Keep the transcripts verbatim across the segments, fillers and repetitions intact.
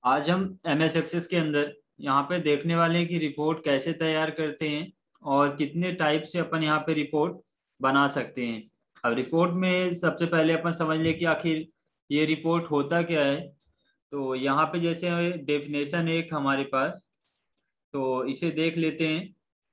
आज हम M S access के अंदर यहाँ पे देखने वाले हैं कि रिपोर्ट कैसे तैयार करते हैं और कितने टाइप से अपन यहाँ पे रिपोर्ट बना सकते हैं। अब रिपोर्ट में सबसे पहले अपन समझ ले कि आखिर ये रिपोर्ट होता क्या है। तो यहाँ पे जैसे डेफिनेशन है एक हमारे पास, तो इसे देख लेते हैं।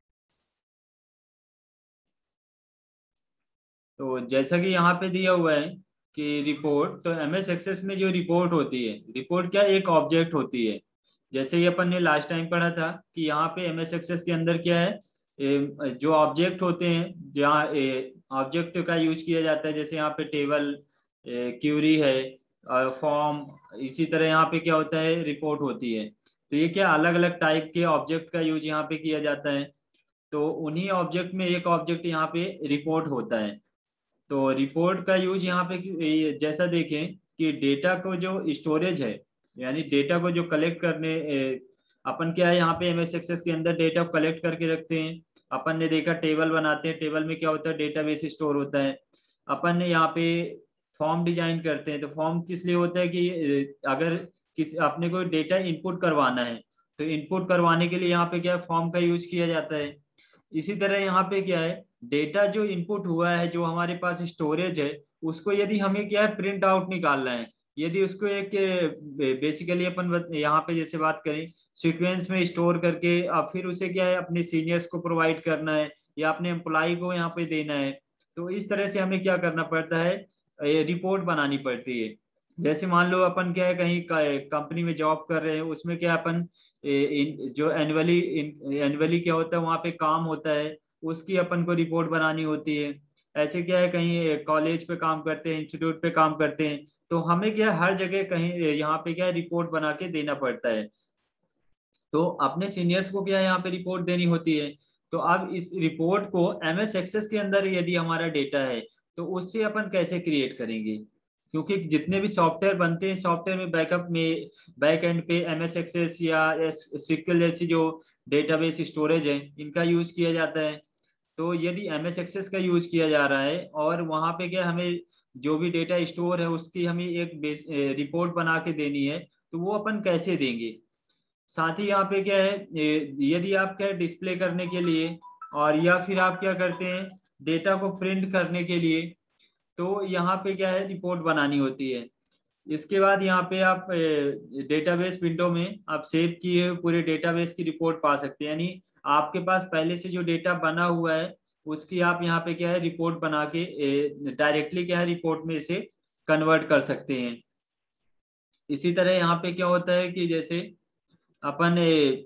तो जैसा कि यहाँ पे दिया हुआ है कि रिपोर्ट, तो एम एस एक्सेस में जो रिपोर्ट होती है, रिपोर्ट क्या एक ऑब्जेक्ट होती है। जैसे ही अपन ने लास्ट टाइम पढ़ा था कि यहाँ पे एम एस एक्सेस के अंदर क्या है, ए, जो ऑब्जेक्ट होते हैं, जहाँ ऑब्जेक्ट का यूज किया जाता है। जैसे यहाँ पे टेबल, क्यूरी है, फॉर्म। इसी तरह यहाँ पे क्या होता है, रिपोर्ट होती है। तो ये क्या अलग अलग टाइप के ऑब्जेक्ट का यूज यहाँ पे किया जाता है। तो उन्हीं ऑब्जेक्ट में एक ऑब्जेक्ट यहाँ पे रिपोर्ट होता है। तो रिपोर्ट का यूज यहाँ पे कि- जैसा देखें कि डेटा को जो स्टोरेज है, यानी डेटा को जो कलेक्ट करने, ए, अपन क्या है यहाँ पे एम एस एक्सेस के अंदर डेटा को कलेक्ट करके रखते हैं। अपन ने देखा टेबल बनाते हैं, टेबल में क्या होता है, डेटाबेस स्टोर होता है। अपन ने यहाँ पे फॉर्म डिजाइन करते हैं, तो फॉर्म किस लिए होता है कि ए, अगर किसी अपने को डेटा इनपुट करवाना है, तो इनपुट करवाने के लिए यहाँ पे क्या है, फॉर्म का यूज किया जाता है। इसी तरह यहाँ पे क्या है, डेटा जो इनपुट हुआ है, जो हमारे पास स्टोरेज है, उसको यदि हमें क्या है प्रिंट आउट निकालना है, यदि उसको एक बेसिकली अपन बत- यहाँ पे जैसे बात करें सीक्वेंस में स्टोर करके, अब फिर उसे क्या है अपने सीनियर्स को प्रोवाइड करना है या अपने एम्प्लॉय को यहाँ पे देना है। तो इस तरह से हमें क्या करना पड़ता है, रिपोर्ट बनानी पड़ती है। जैसे मान लो अपन क्या है कहीं कंपनी में जॉब कर रहे हैं, उसमें क्या अपन ए, इन, जो एनुअली एनुअली क्या होता है वहाँ पे काम होता है, उसकी अपन को रिपोर्ट बनानी होती है। ऐसे क्या है कहीं कॉलेज पे काम करते हैं, इंस्टीट्यूट पे काम करते हैं, तो हमें क्या है, हर जगह कहीं यहाँ पे क्या है रिपोर्ट बना के देना पड़ता है। तो अपने सीनियर्स को क्या है यहाँ पे रिपोर्ट देनी होती है। तो अब इस रिपोर्ट को एम एस एक्सेस के अंदर यदि हमारा डेटा है, तो उससे अपन कैसे क्रिएट करेंगे। क्योंकि जितने भी सॉफ्टवेयर बनते हैं, सॉफ्टवेयर में बैकअप में बैक एंड पे एम एस एक्सेस या सिक्वल जैसी जो डेटाबेस स्टोरेज है, इनका यूज किया जाता है। तो यदि एम एस एक्सेस का यूज किया जा रहा है और वहां पे क्या हमें जो भी डेटा स्टोर है उसकी हमें एक रिपोर्ट बना के देनी है, तो वो अपन कैसे देंगे। साथ ही यहाँ पे क्या है, ए, यदि आप क्या डिस्प्ले करने के लिए और या फिर आप क्या करते हैं डेटा को प्रिंट करने के लिए, तो यहाँ पे क्या है रिपोर्ट बनानी होती है। इसके बाद यहाँ पे आप डेटाबेस विंडो में आप सेव किए हुए पूरे डेटाबेस की रिपोर्ट पा सकते हैं। यानी आपके पास पहले से जो डेटा बना हुआ है, उसकी आप यहाँ पे क्या है रिपोर्ट बना के डायरेक्टली क्या है रिपोर्ट में इसे कन्वर्ट कर सकते हैं। इसी तरह यहाँ पे क्या होता है कि जैसे अपन ए,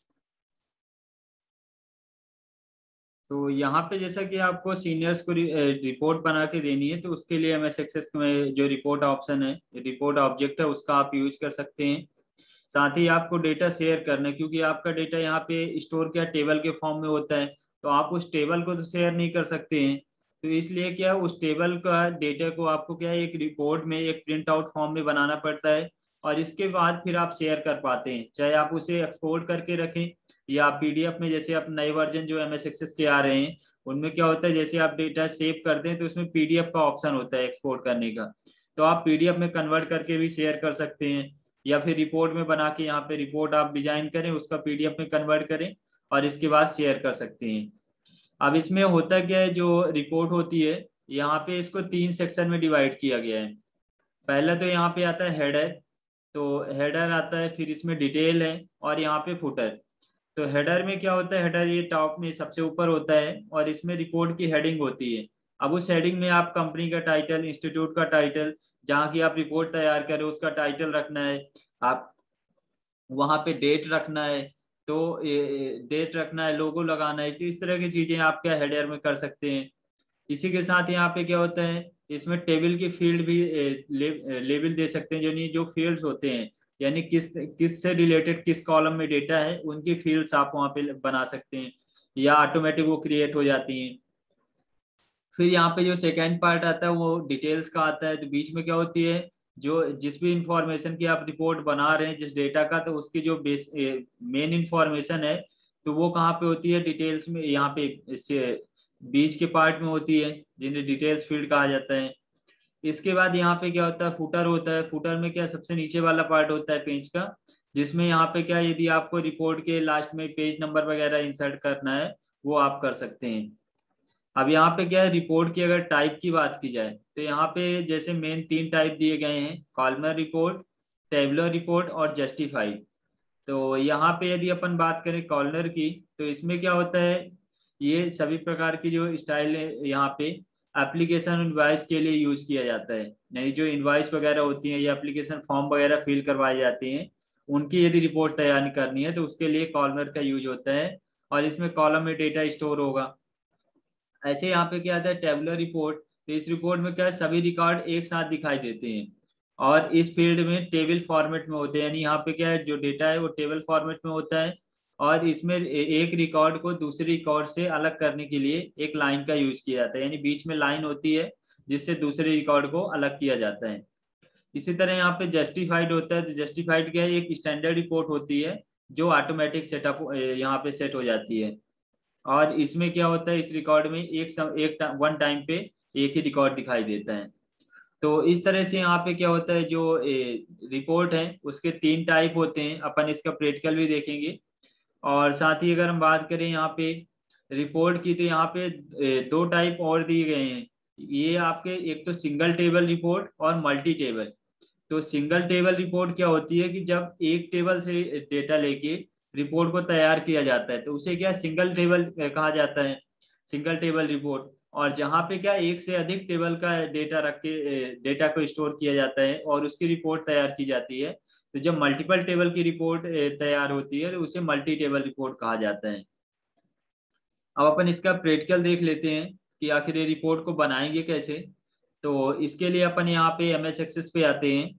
तो यहाँ पे जैसा कि आपको सीनियर्स को रिपोर्ट बना के देनी है, तो उसके लिए एम एस एक्सेस में जो रिपोर्ट ऑप्शन है, रिपोर्ट ऑब्जेक्ट है, उसका आप यूज कर सकते हैं। साथ ही आपको डेटा शेयर करना है, क्योंकि आपका डेटा यहाँ पे स्टोर क्या टेबल के फॉर्म में होता है, तो आप उस टेबल को तो शेयर नहीं कर सकते हैं। तो इसलिए क्या उस टेबल का डेटा को आपको क्या है एक रिपोर्ट में एक प्रिंट आउट फॉर्म में बनाना पड़ता है, और इसके बाद फिर आप शेयर कर पाते हैं, चाहे आप उसे एक्सपोर्ट करके रखें या पी डी एफ में। जैसे आप नए वर्जन जो एम एस एक्सेस के आ रहे हैं, उनमें क्या होता है जैसे आप डेटा सेव करते हैं तो उसमें पी डी एफ का ऑप्शन होता है एक्सपोर्ट करने का, तो आप पी डी एफ में कन्वर्ट करके भी शेयर कर सकते हैं। या फिर रिपोर्ट में बना के यहाँ पे रिपोर्ट आप डिजाइन करें, उसका पी डी एफ में कन्वर्ट करें और इसके बाद शेयर कर सकते हैं। अब इसमें होता क्या है, जो रिपोर्ट होती है यहाँ पे इसको तीन सेक्शन में डिवाइड किया गया है। पहला तो यहाँ पे आता है हेडर। तो हेडर आता है, फिर इसमें डिटेल है और यहाँ पे फुटर। तो हेडर में क्या होता है, हेडर ये टॉप में सबसे ऊपर होता है और इसमें रिपोर्ट की हेडिंग होती है। अब उस हेडिंग में आप कंपनी का टाइटल, इंस्टीट्यूट का टाइटल, जहाँ की आप रिपोर्ट तैयार करें उसका टाइटल रखना है। आप वहाँ पे डेट रखना है, तो डेट रखना है, लोगो लगाना है। तो इस तरह की चीजें आप क्या हेडर में कर सकते हैं। इसी के साथ यहाँ पे क्या होता है, इसमें टेबल की फील्ड भी ए, ले, लेबल दे सकते हैं। जो नहीं जो फील्ड्स होते हैं, यानी किस किस से रिलेटेड किस कॉलम में डेटा है, उनकी फील्ड्स आप वहाँ पे बना सकते हैं या ऑटोमेटिक वो क्रिएट हो जाती हैं। फिर यहाँ पे जो सेकेंड पार्ट आता है वो डिटेल्स का आता है। तो बीच में क्या होती है, जो जिस भी इंफॉर्मेशन की आप रिपोर्ट बना रहे हैं जिस डेटा का, तो उसकी जो बेस मेन इंफॉर्मेशन है, तो वो कहाँ पे होती है, डिटेल्स में। यहाँ पे इससे बीच के पार्ट में होती है, जिन्हें डिटेल्स फील्ड कहा जाता है। इसके बाद यहाँ पे क्या होता है, फुटर होता है। फुटर में क्या सबसे नीचे वाला पार्ट होता है पेज का, जिसमें यहाँ पे क्या यदि आपको रिपोर्ट के लास्ट में पेज नंबर वगैरह इंसर्ट करना है वो आप कर सकते हैं। अब यहाँ पे क्या है, रिपोर्ट की अगर टाइप की बात की जाए तो यहाँ पे जैसे मेन तीन टाइप दिए गए हैं, कॉलमर रिपोर्ट, टेबुलर रिपोर्ट और जस्टिफाइड। तो यहाँ पे यदि अपन बात करें कॉलमर की, तो इसमें क्या होता है, ये सभी प्रकार की जो स्टाइल है यहाँ पे एप्लीकेशन इनवाइस के लिए यूज किया जाता है। यानी जो इनवाइस वगैरह होती है या एप्लीकेशन फॉर्म वगैरह फिल करवाई जाती हैं, उनकी यदि रिपोर्ट तैयार करनी है तो उसके लिए कॉलमर का यूज होता है, और इसमें कॉलम में डेटा स्टोर होगा। ऐसे यहाँ पे क्या आता है टेबुलर रिपोर्ट, तो इस रिपोर्ट में क्या है सभी रिकॉर्ड एक साथ दिखाई देते हैं, और इस फील्ड में टेबल फॉर्मेट में होते हैं। यानी यहाँ पे क्या है जो डेटा है वो टेबल फॉर्मेट में होता है, और इसमें ए- एक रिकॉर्ड को दूसरे रिकॉर्ड से अलग करने के लिए एक लाइन का यूज किया जाता है, यानी बीच में लाइन होती है जिससे दूसरे रिकॉर्ड को अलग किया जाता है। इसी तरह यहाँ पे जस्टिफाइड होता है, तो जस्टिफाइड क्या है, एक स्टैंडर्ड रिपोर्ट होती है जो ऑटोमेटिक सेटअप यहाँ पे सेट हो जाती है। और इसमें क्या होता है, इस रिकॉर्ड में एक सम, एक टा, वन टाइम पे एक ही रिकॉर्ड दिखाई देता है। तो इस तरह से यहाँ पे क्या होता है, जो ए, रिपोर्ट है उसके तीन टाइप होते हैं। अपन इसका प्रैक्टिकल भी देखेंगे। और साथ ही अगर हम बात करें यहाँ पे रिपोर्ट की, तो यहाँ पे ए, दो टाइप और दिए गए हैं। ये आपके एक तो सिंगल टेबल रिपोर्ट और मल्टी टेबल। तो सिंगल टेबल रिपोर्ट क्या होती है कि जब एक टेबल से डेटा लेके रिपोर्ट को तैयार किया जाता है तो उसे क्या सिंगल टेबल कहा जाता है, सिंगल टेबल रिपोर्ट। और जहाँ पे क्या एक से अधिक टेबल का डेटा रख के डेटा को स्टोर किया जाता है और उसकी रिपोर्ट तैयार की जाती है, तो जब मल्टीपल टेबल की रिपोर्ट तैयार होती है तो उसे मल्टी टेबल रिपोर्ट कहा जाता है। अब अपन इसका प्रैक्टिकल देख लेते हैं कि आखिर ये रिपोर्ट को बनाएंगे कैसे। तो इसके लिए अपन यहाँ पे एम एस एक्सेस पे आते हैं,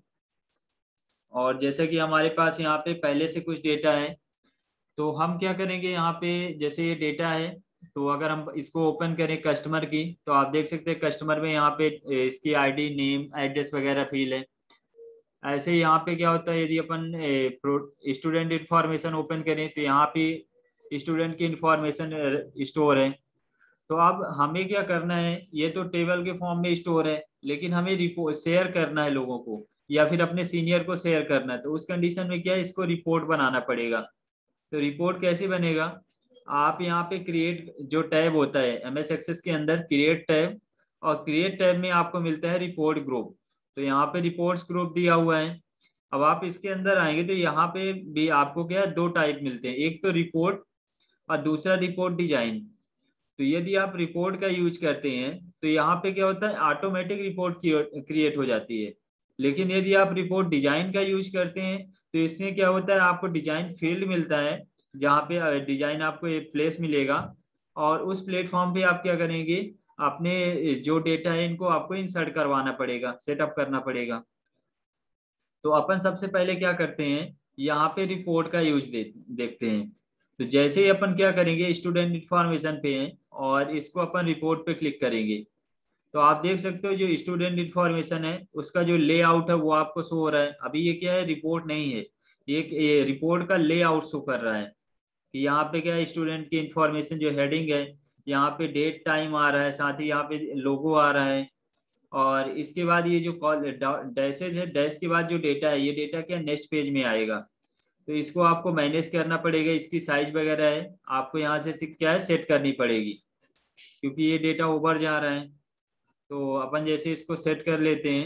और जैसे कि हमारे पास यहाँ पे पहले से कुछ डेटा है, तो हम क्या करेंगे यहाँ पे, जैसे ये डेटा है, तो अगर हम इसको ओपन करें कस्टमर की, तो आप देख सकते हैं कस्टमर में यहाँ पे ए, इसकी आईडी, नेम, एड्रेस वगैरह फील्ड है। ऐसे ही यहाँ पे क्या होता है, यदि अपन स्टूडेंट इंफॉर्मेशन ओपन करें तो यहाँ पे स्टूडेंट की इंफॉर्मेशन स्टोर है। तो अब हमें क्या करना है, ये तो टेबल के फॉर्म में स्टोर है, लेकिन हमें रिपोर्ट शेयर करना है लोगों को या फिर अपने सीनियर को शेयर करना है, तो उस कंडीशन में क्या है, इसको रिपोर्ट बनाना पड़ेगा। तो रिपोर्ट कैसे बनेगा, आप यहाँ पे क्रिएट जो टैब होता है एम एस एक्सेस के अंदर, क्रिएट टैब, और क्रिएट टैब में आपको मिलता है रिपोर्ट ग्रुप। तो यहाँ पे रिपोर्ट्स ग्रुप दिया हुआ है। अब आप इसके अंदर आएंगे तो यहाँ पे भी आपको क्या है, दो टाइप मिलते हैं, एक तो रिपोर्ट और दूसरा रिपोर्ट डिजाइन। तो यदि आप रिपोर्ट का यूज करते हैं तो यहाँ पे क्या होता है, ऑटोमेटिक रिपोर्ट क्रिएट हो जाती है। लेकिन यदि आप रिपोर्ट डिजाइन का यूज करते हैं तो इसमें क्या होता है, आपको डिजाइन फील्ड मिलता है जहाँ पे डिजाइन आपको एक प्लेस मिलेगा, और उस प्लेटफॉर्म पे आप क्या करेंगे, अपने जो डेटा है इनको आपको इंसर्ट करवाना पड़ेगा, सेटअप करना पड़ेगा। तो अपन सबसे पहले क्या करते हैं, यहाँ पे रिपोर्ट का यूज दे, देखते हैं। तो जैसे ही अपन क्या करेंगे, स्टूडेंट इंफॉर्मेशन पे हैं और इसको अपन रिपोर्ट पे क्लिक करेंगे, तो आप देख सकते हो जो स्टूडेंट इंफॉर्मेशन है उसका जो लेआउट है वो आपको शो हो रहा है। अभी ये क्या है, रिपोर्ट नहीं है, ये, ये रिपोर्ट का लेआउट शो कर रहा है कि यहाँ पे क्या है, स्टूडेंट की इंफॉर्मेशन जो हेडिंग है, यहाँ पे डेट टाइम आ रहा है, साथ ही यहाँ पे लोगो आ रहा है। और इसके बाद ये जो कॉल डैशेज है, डैश के बाद जो डेटा है, ये डेटा क्या नेक्स्ट पेज में आएगा। तो इसको आपको मैनेज करना पड़ेगा, इसकी साइज वगैरह है आपको यहाँ से क्या है सेट करनी पड़ेगी, क्योंकि ये डेटा ओवर जा रहा है। तो अपन जैसे इसको सेट कर लेते हैं।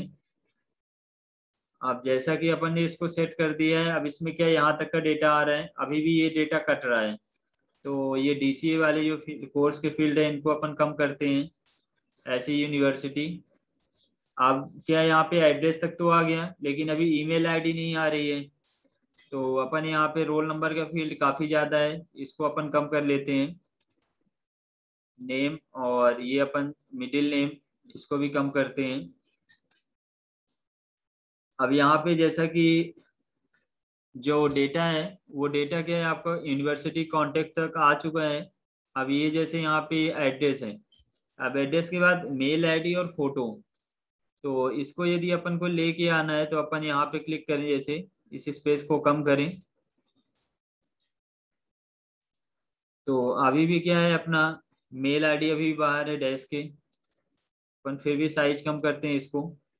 अब जैसा कि अपन ने इसको सेट कर दिया है, अब इसमें क्या यहाँ तक का डेटा आ रहा है, अभी भी ये डेटा कट रहा है। तो ये डी सी ए वाले जो कोर्स के फील्ड है इनको अपन कम करते हैं, ऐसे यूनिवर्सिटी। अब क्या यहाँ पे एड्रेस तक तो आ गया, लेकिन अभी ईमेल आईडी नहीं आ रही है। तो अपन यहाँ पे रोल नंबर का फील्ड काफी ज्यादा है, इसको अपन कम कर लेते हैं। नेम, और ये अपन मिडिल नेम, इसको भी कम करते हैं। अब यहाँ पे जैसा कि जो डेटा है वो डेटा क्या है, आपका यूनिवर्सिटी कांटेक्ट तक आ चुका है। अब ये जैसे यहाँ पे एड्रेस है, अब एड्रेस के बाद मेल आईडी और फोटो। तो इसको यदि अपन को लेके आना है तो अपन यहाँ पे क्लिक करें, जैसे इस स्पेस को कम करें। तो अभी भी क्या है, अपना मेल आईडी अभी बाहर है डैश के, अपन फिर भी साइज कम करते हैं इसको।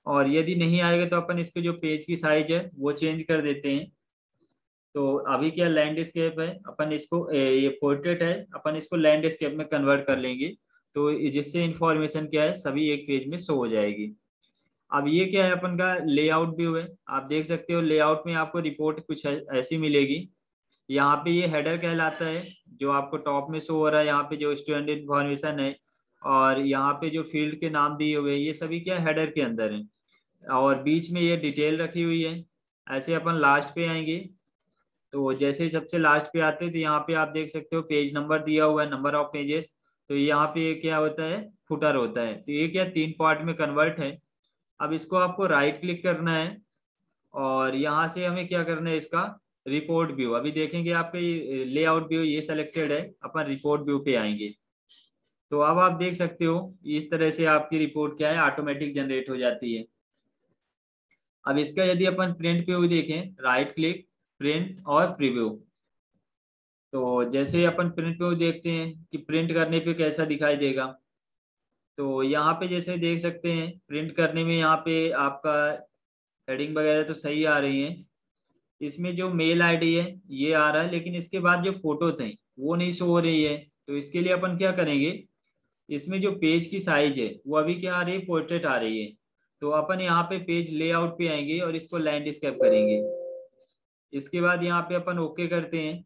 और यदि नहीं आएगा तो अपन इसके जो पेज की साइज है वो चेंज कर देते हैं। तो अभी क्या लैंडस्केप है, अपन इसको ए, ये पोर्ट्रेट है, अपन इसको लैंडस्केप में कन्वर्ट कर लेंगे। तो जिससे इंफॉर्मेशन क्या है सभी एक पेज में शो हो जाएगी। अब ये क्या है अपन का लेआउट व्यू है। आप देख सकते हो लेआउट में आपको रिपोर्ट कुछ ऐ- ऐसी मिलेगी। यहाँ पे ये हेडर कहलाता है, जो आपको टॉप में शो हो रहा है। यहाँ पे जो स्टूडेंट इन्फॉर्मेशन है और यहाँ पे जो फील्ड के नाम दिए हुए हैं ये सभी क्या हेडर के अंदर है। और बीच में ये डिटेल रखी हुई है। ऐसे अपन लास्ट पे आएंगे, तो जैसे ही सबसे लास्ट पे आते हैं तो यहाँ पे आप देख सकते हो पेज नंबर दिया हुआ है, नंबर ऑफ पेजेस। तो यहाँ पे क्या होता है, फुटर होता है। तो ये क्या तीन पार्ट में कन्वर्ट है। अब इसको आपको राइट क्लिक करना है और यहाँ से हमें क्या करना है, इसका रिपोर्ट व्यू। अभी देखेंगे आपके लेआउट व्यू ये सेलेक्टेड है, अपन रिपोर्ट व्यू पे आएंगे। तो अब आप देख सकते हो इस तरह से आपकी रिपोर्ट क्या है ऑटोमेटिक जनरेट हो जाती है। अब इसका यदि अपन प्रिंट व्यू देखें, राइट क्लिक, प्रिंट और प्रीव्यू। तो जैसे ही अपन प्रिंट व्यू देखते हैं कि प्रिंट करने पे कैसा दिखाई देगा। तो यहाँ पे जैसे देख सकते हैं प्रिंट करने में यहाँ पे आपका हेडिंग वगैरह तो सही आ रही है। इसमें जो मेल आईडी है ये आ रहा है, लेकिन इसके बाद जो फोटो थे वो नहीं शो हो रही है। तो इसके लिए अपन क्या करेंगे, इसमें जो पेज की साइज है वो अभी क्या आ रही है, पोर्ट्रेट आ रही है। तो अपन यहाँ पे पेज लेआउट पे आएंगे और इसको लैंडस्केप करेंगे। इसके बाद यहाँ पे अपन ओके करते हैं।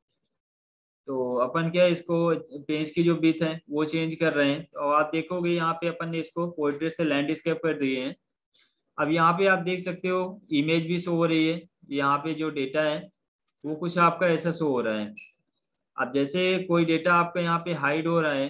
तो अपन क्या इसको पेज की जो विड्थ है वो चेंज कर रहे हैं। और आप देखोगे यहाँ पे अपन ने इसको पोर्ट्रेट से लैंडस्केप कर दिए हैं। अब यहाँ पे आप देख सकते हो इमेज भी शो हो रही है। यहाँ पे जो डेटा है वो कुछ आपका ऐसा शो हो रहा है। अब जैसे कोई डेटा आपका यहाँ पे हाइड हो रहा है,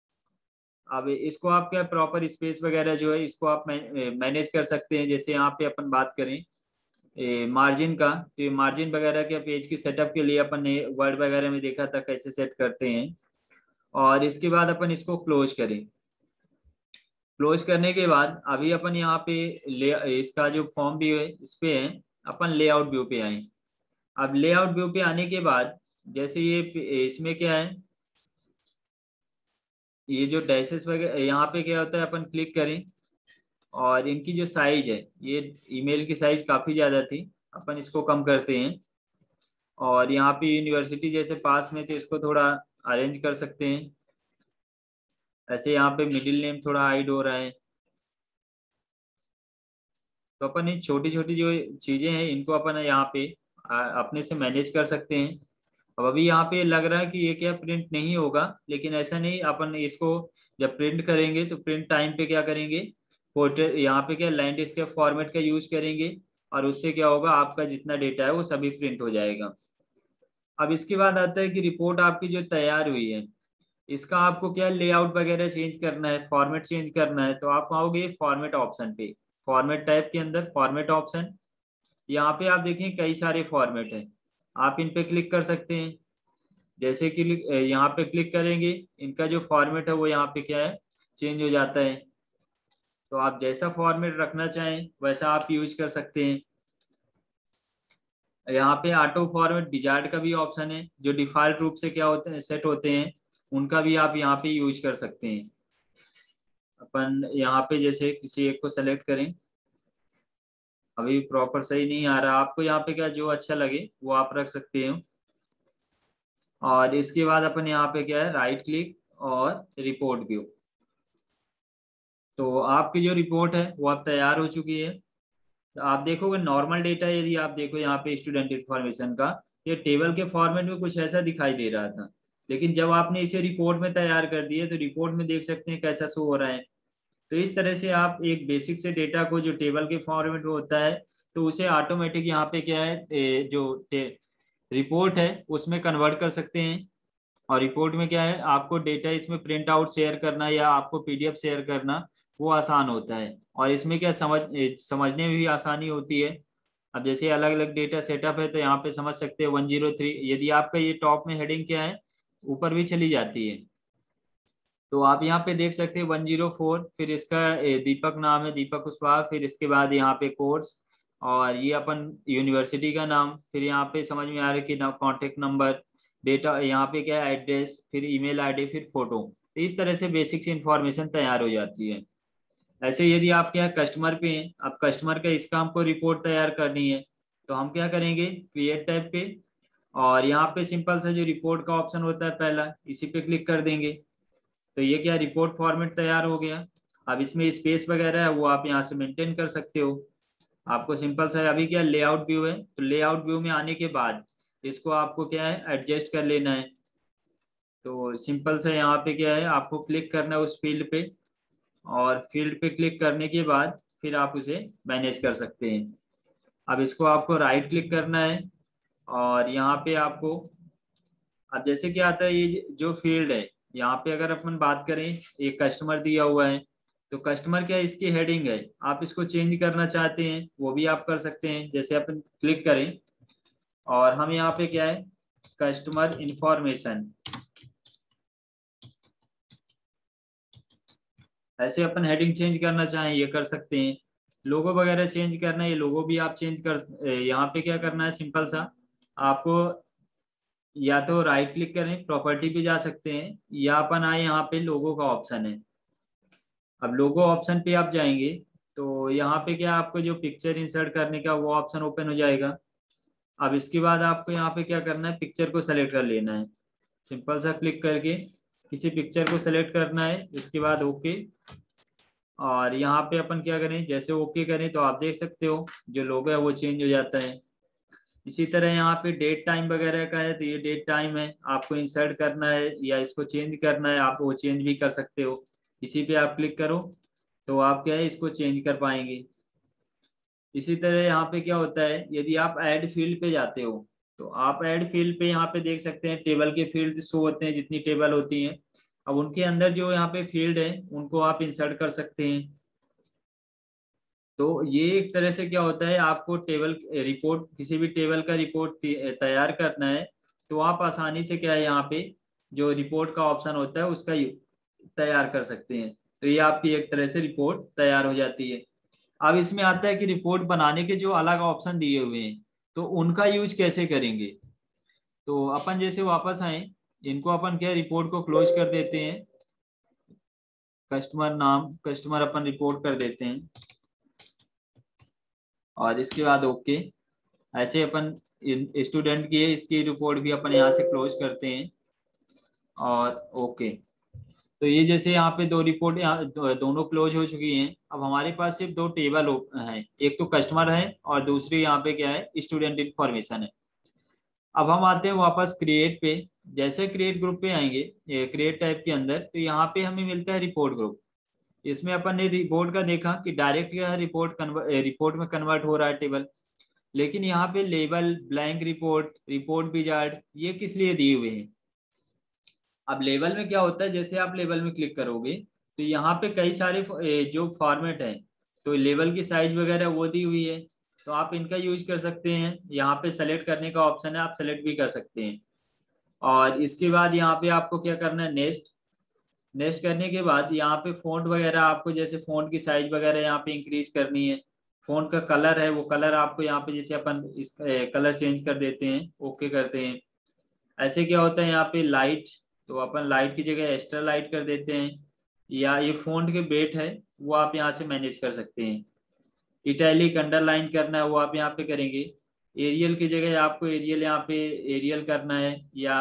अब इसको आप क्या प्रॉपर स्पेस वगैरह जो है इसको आप मैनेज कर सकते हैं। जैसे यहाँ पे अपन बात करें मार्जिन का, तो ये मार्जिन वगैरह के पेज की सेटअप के लिए अपन ने वर्ड वगैरह में देखा था कैसे सेट करते हैं। और इसके बाद अपन इसको क्लोज करें। क्लोज करने के बाद अभी अपन यहाँ पे ले इसका जो फॉर्म व्यू है इस पे है, अपन लेआउट व्यू पे आए। अब लेआउट व्यू पे आने के बाद जैसे ये इसमें क्या है, ये जो डैशेस वगैरह यहाँ पे क्या होता है, अपन क्लिक करें और इनकी जो साइज है, ये ईमेल की साइज काफी ज्यादा थी, अपन इसको कम करते हैं। और यहाँ पे यूनिवर्सिटी जैसे पास में तो इसको थोड़ा अरेंज कर सकते हैं। ऐसे यहाँ पे मिडिल नेम थोड़ा हाइड हो रहा है। तो अपन ये छोटी छोटी जो चीजें हैं इनको अपन यहाँ पे आ, अपने से मैनेज कर सकते हैं। अब अभी यहाँ पे लग रहा है कि ये क्या प्रिंट नहीं होगा, लेकिन ऐसा नहीं। अपन इसको जब प्रिंट करेंगे तो प्रिंट टाइम पे क्या करेंगे, पोर्ट्रेट यहाँ पे क्या लैंडस्केप फॉर्मेट का यूज करेंगे। और उससे क्या होगा, आपका जितना डेटा है वो सभी प्रिंट हो जाएगा। अब इसके बाद आता है कि रिपोर्ट आपकी जो तैयार हुई है इसका आपको क्या लेआउट वगैरह चेंज करना है, फॉर्मेट चेंज करना है। तो आप आओगे फॉर्मेट ऑप्शन पे, फॉर्मेट टाइप के अंदर फॉर्मेट ऑप्शन। यहाँ पे आप देखें कई सारे फॉर्मेट हैं, आप इन पे क्लिक कर सकते हैं। जैसे कि यहाँ पे क्लिक करेंगे इनका जो फॉर्मेट है वो यहाँ पे क्या है, चेंज हो जाता है। तो आप जैसा फॉर्मेट रखना चाहें वैसा आप यूज कर सकते हैं। यहाँ पे ऑटो फॉर्मेट डिजार्ड का भी ऑप्शन है, जो डिफॉल्ट रूप से क्या होते हैं सेट होते हैं उनका भी आप यहाँ पे यूज कर सकते हैं। अपन यहाँ पे जैसे किसी एक को सेलेक्ट करें, अभी प्रॉपर सही नहीं आ रहा, आपको यहाँ पे क्या जो अच्छा लगे वो आप रख सकते हो। और इसके बाद अपन यहाँ पे क्या है, राइट क्लिक और रिपोर्ट व्यू। तो आपकी जो रिपोर्ट है वो अब तैयार हो चुकी है। तो आप देखोगे नॉर्मल डेटा, यदि आप देखो यहाँ पे स्टूडेंट इन्फॉर्मेशन का, ये टेबल के फॉर्मेट में कुछ ऐसा दिखाई दे रहा था। लेकिन जब आपने इसे रिपोर्ट में तैयार कर दिए तो रिपोर्ट में देख सकते हैं कैसा शो हो रहा है। तो इस तरह से आप एक बेसिक से डेटा को जो टेबल के फॉर्मेट में होता है तो उसे ऑटोमेटिक यहाँ पे क्या है ए, जो रिपोर्ट है उसमें कन्वर्ट कर सकते हैं। और रिपोर्ट में क्या है, आपको डेटा इसमें प्रिंट आउट शेयर करना या आपको पीडीएफ शेयर करना वो आसान होता है। और इसमें क्या समझ समझने में भी आसानी होती है। अब जैसे अलग अलग डेटा सेटअप है तो यहाँ पे समझ सकते हैं वन जीरो थ्री, यदि आपका ये टॉप में हेडिंग क्या है ऊपर भी चली जाती है। तो आप यहाँ पे देख सकते हैं वन जीरो फोर, फिर इसका ए, दीपक नाम है, दीपक कुशवाहा, फिर इसके बाद यहाँ पे कोर्स और ये अपन यूनिवर्सिटी का नाम, फिर यहाँ पे समझ में आ रहा है कि ना कॉन्टेक्ट नंबर, डेटा यहाँ पे क्या है एड्रेस, फिर ईमेल आईडी, फिर फोटो। तो इस तरह से बेसिक से इंफॉर्मेशन तैयार हो जाती है। ऐसे यदि आप क्या कस्टमर पे हैं, अब कस्टमर का इसका हमको रिपोर्ट तैयार करनी है, तो हम क्या करेंगे, क्रिएट टैब पे, और यहाँ पे सिंपल सा जो रिपोर्ट का ऑप्शन होता है पहला, इसी पे क्लिक कर देंगे। तो ये क्या रिपोर्ट फॉर्मेट तैयार हो गया। अब इसमें स्पेस वगैरह है वो आप यहाँ से मेंटेन कर सकते हो। आपको सिंपल सा अभी क्या लेआउट व्यू है, तो लेआउट व्यू में आने के बाद इसको आपको क्या है एडजस्ट कर लेना है। तो सिंपल सा यहाँ पे क्या है आपको क्लिक करना है उस फील्ड पे, और फील्ड पे क्लिक करने के बाद फिर आप उसे मैनेज कर सकते हैं। अब इसको आपको राइट क्लिक करना है, और यहाँ पे आपको, अब जैसे क्या आता है ये जो फील्ड है, यहाँ पे अगर अपन बात करें, एक कस्टमर दिया हुआ है, तो कस्टमर क्या इसकी हेडिंग है, आप इसको चेंज करना चाहते हैं वो भी आप कर सकते हैं। जैसे अपन क्लिक करें और हम यहाँ पे क्या है कस्टमर इंफॉर्मेशन, ऐसे अपन हेडिंग चेंज करना चाहें ये कर सकते हैं। लोगो वगैरह चेंज करना है, ये लोगो भी आप चेंज कर, यहाँ पे क्या करना है सिंपल सा आपको, या तो राइट क्लिक करें प्रॉपर्टी पे जा सकते हैं, या अपन आए यहाँ पे लोगो का ऑप्शन है। अब लोगो ऑप्शन पे आप जाएंगे तो यहाँ पे क्या आपको जो पिक्चर इंसर्ट करने का वो ऑप्शन ओपन हो जाएगा। अब इसके बाद आपको यहाँ पे क्या करना है, पिक्चर को सेलेक्ट कर लेना है। सिंपल सा क्लिक करके किसी पिक्चर को सेलेक्ट करना है, इसके बाद ओके। और यहाँ पे अपन क्या करें, जैसे ओके करें तो आप देख सकते हो जो लोगो है वो चेंज हो जाता है। इसी तरह यहाँ पे डेट टाइम वगैरह का है, तो ये डेट टाइम है, आपको इंसर्ट करना है या इसको चेंज करना है, आप वो चेंज भी कर सकते हो। इसी पे आप क्लिक करो तो आप क्या है इसको चेंज कर पाएंगे। इसी तरह यहाँ पे क्या होता है, यदि आप ऐड फील्ड पे जाते हो, तो आप ऐड फील्ड पे यहाँ पे देख सकते हैं टेबल के फील्ड शो होते हैं, जितनी टेबल होती हैं। अब उनके अंदर जो यहाँ पे फील्ड है उनको आप इंसर्ट कर सकते हैं। तो ये एक तरह से क्या होता है, आपको टेबल रिपोर्ट, किसी भी टेबल का रिपोर्ट तैयार करना है, तो आप आसानी से क्या है यहाँ पे जो रिपोर्ट का ऑप्शन होता है उसका तैयार कर सकते हैं। तो ये आपकी एक तरह से रिपोर्ट तैयार हो जाती है। अब इसमें आता है कि रिपोर्ट बनाने के जो अलग ऑप्शन दिए हुए हैं, तो उनका यूज कैसे करेंगे। तो अपन जैसे वापस आए, इनको अपन क्या रिपोर्ट को क्लोज कर देते हैं, कस्टमर नाम कस्टमर अपन रिपोर्ट कर देते हैं, और इसके बाद ओके। ऐसे अपन स्टूडेंट की है इसकी रिपोर्ट भी अपन यहाँ से क्लोज करते हैं, और ओके। तो ये जैसे यहाँ पे दो रिपोर्ट यहाँ दो, दोनों क्लोज हो चुकी हैं। अब हमारे पास सिर्फ दो टेबल हैं, एक तो कस्टमर है और दूसरी यहाँ पे क्या है स्टूडेंट इन्फॉर्मेशन है। अब हम आते हैं वापस क्रिएट पे। जैसे क्रिएट ग्रुप पे आएंगे, क्रिएट टाइप के अंदर, तो यहाँ पे हमें मिलता है रिपोर्ट ग्रुप। इसमें अपन ने रिपोर्ट का देखा कि डायरेक्ट क्या है रिपोर्ट कन्वर्ट रिपोर्ट में कन्वर्ट हो रहा है टेबल। लेकिन यहाँ पे label, blank report, report wizard, ये किस लिए दिए हुए हैं। अब लेबल में क्या होता है, जैसे आप लेबल में क्लिक करोगे तो यहाँ पे कई सारे ए, जो फॉर्मेट है, तो लेबल की साइज वगैरह वो दी हुई है, तो आप इनका यूज कर सकते हैं। यहाँ पे सेलेक्ट करने का ऑप्शन है, आप सेलेक्ट भी कर सकते हैं। और इसके बाद यहाँ पे आपको क्या करना है, नेक्स्ट। नेक्स्ट करने के बाद यहाँ पे फ़ॉन्ट वगैरह, आपको जैसे फ़ॉन्ट की साइज वगैरह यहाँ पे इंक्रीज करनी है। फ़ॉन्ट का कलर है वो कलर आपको यहाँ पे, जैसे अपन इस कलर चेंज कर देते हैं, ओके करते हैं। ऐसे क्या होता है यहाँ पे लाइट, तो अपन लाइट की जगह एक्स्ट्रा लाइट कर देते हैं। या ये फ़ॉन्ट के वेट है वो आप यहाँ से मैनेज कर सकते हैं। इटैलिक अंडरलाइन करना है वो आप यहाँ पे करेंगे। एरियल की जगह आपको एरियल यहाँ पे एरियल करना है, या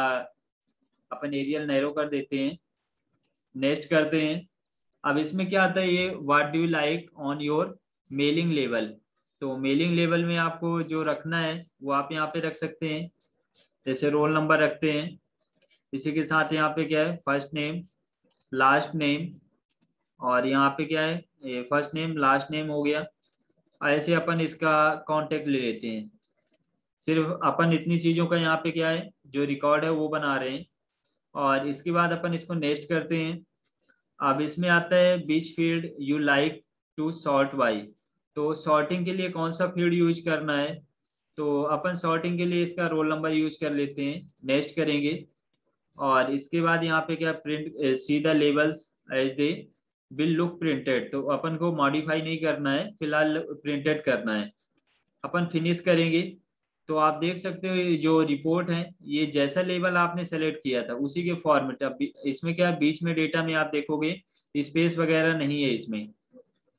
अपन एरियल नैरो कर देते हैं। नेक्स्ट करते हैं। अब इसमें क्या आता है, ये what do you like on your mailing level. तो मेलिंग लेवल में आपको जो रखना है वो आप यहाँ पे रख सकते हैं। जैसे रोल नंबर रखते हैं, इसी के साथ यहाँ पे क्या है फर्स्ट नेम लास्ट नेम, और यहाँ पे क्या है फर्स्ट नेम लास्ट नेम हो गया। ऐसे अपन इसका कांटेक्ट ले लेते हैं। सिर्फ अपन इतनी चीज़ों का यहाँ पे क्या है जो रिकॉर्ड है वो बना रहे हैं। और इसके बाद अपन इसको नेक्स्ट करते हैं। अब इसमें आता है which field you like to sort by. तो सॉर्टिंग के लिए कौन सा फील्ड यूज करना है, तो अपन सॉर्टिंग के लिए इसका रोल नंबर यूज कर लेते हैं। नेक्स्ट करेंगे, और इसके बाद यहाँ पे क्या print see the labels as they will look printed. तो अपन को मॉडिफाई नहीं करना है, फिलहाल प्रिंटेड करना है। अपन फिनिश करेंगे तो आप देख सकते हो ये जो रिपोर्ट है ये जैसा लेबल आपने सेलेक्ट किया था उसी के फॉर्मेट। अब इसमें क्या बीच में डेटा में आप देखोगे स्पेस वगैरह नहीं है इसमें,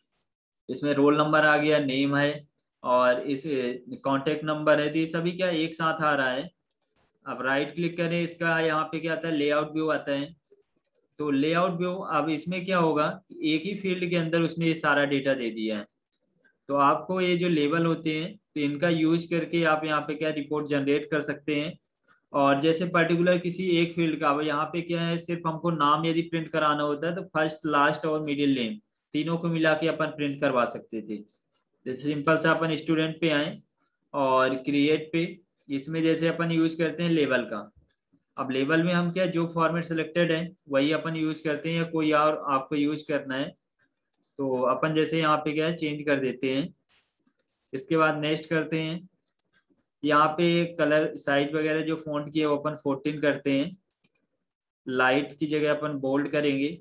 इसमें रोल नंबर आ गया, नेम है और इस कांटेक्ट नंबर है, तो ये सभी क्या एक साथ आ रहा है। अब राइट क्लिक करें, इसका यहाँ पे क्या आता है, लेआउट व्यू आता है। तो लेआउट व्यू, अब इसमें क्या होगा, एक ही फील्ड के अंदर उसने ये सारा डेटा दे दिया है। तो आपको ये जो लेबल होते हैं, तो इनका यूज करके आप यहाँ पे क्या रिपोर्ट जनरेट कर सकते हैं। और जैसे पर्टिकुलर किसी एक फील्ड का, अब यहाँ पे क्या है, सिर्फ हमको नाम यदि प्रिंट कराना होता है तो फर्स्ट लास्ट और मिडिल नेम तीनों को मिला के अपन प्रिंट करवा सकते थे। जैसे सिंपल सा अपन स्टूडेंट पे आए और क्रिएट पे, इसमें जैसे अपन यूज करते हैं लेवल का। अब लेवल में हम क्या, जो फॉर्मेट सिलेक्टेड है वही अपन यूज करते हैं या कोई और आपको यूज करना है, तो अपन जैसे यहाँ पे क्या है चेंज कर देते हैं। इसके बाद नेक्स्ट करते हैं, यहाँ पे कलर साइज वगैरह जो फॉन्ट की है वो अपन फोर्टीन करते हैं। लाइट की जगह अपन बोल्ड करेंगे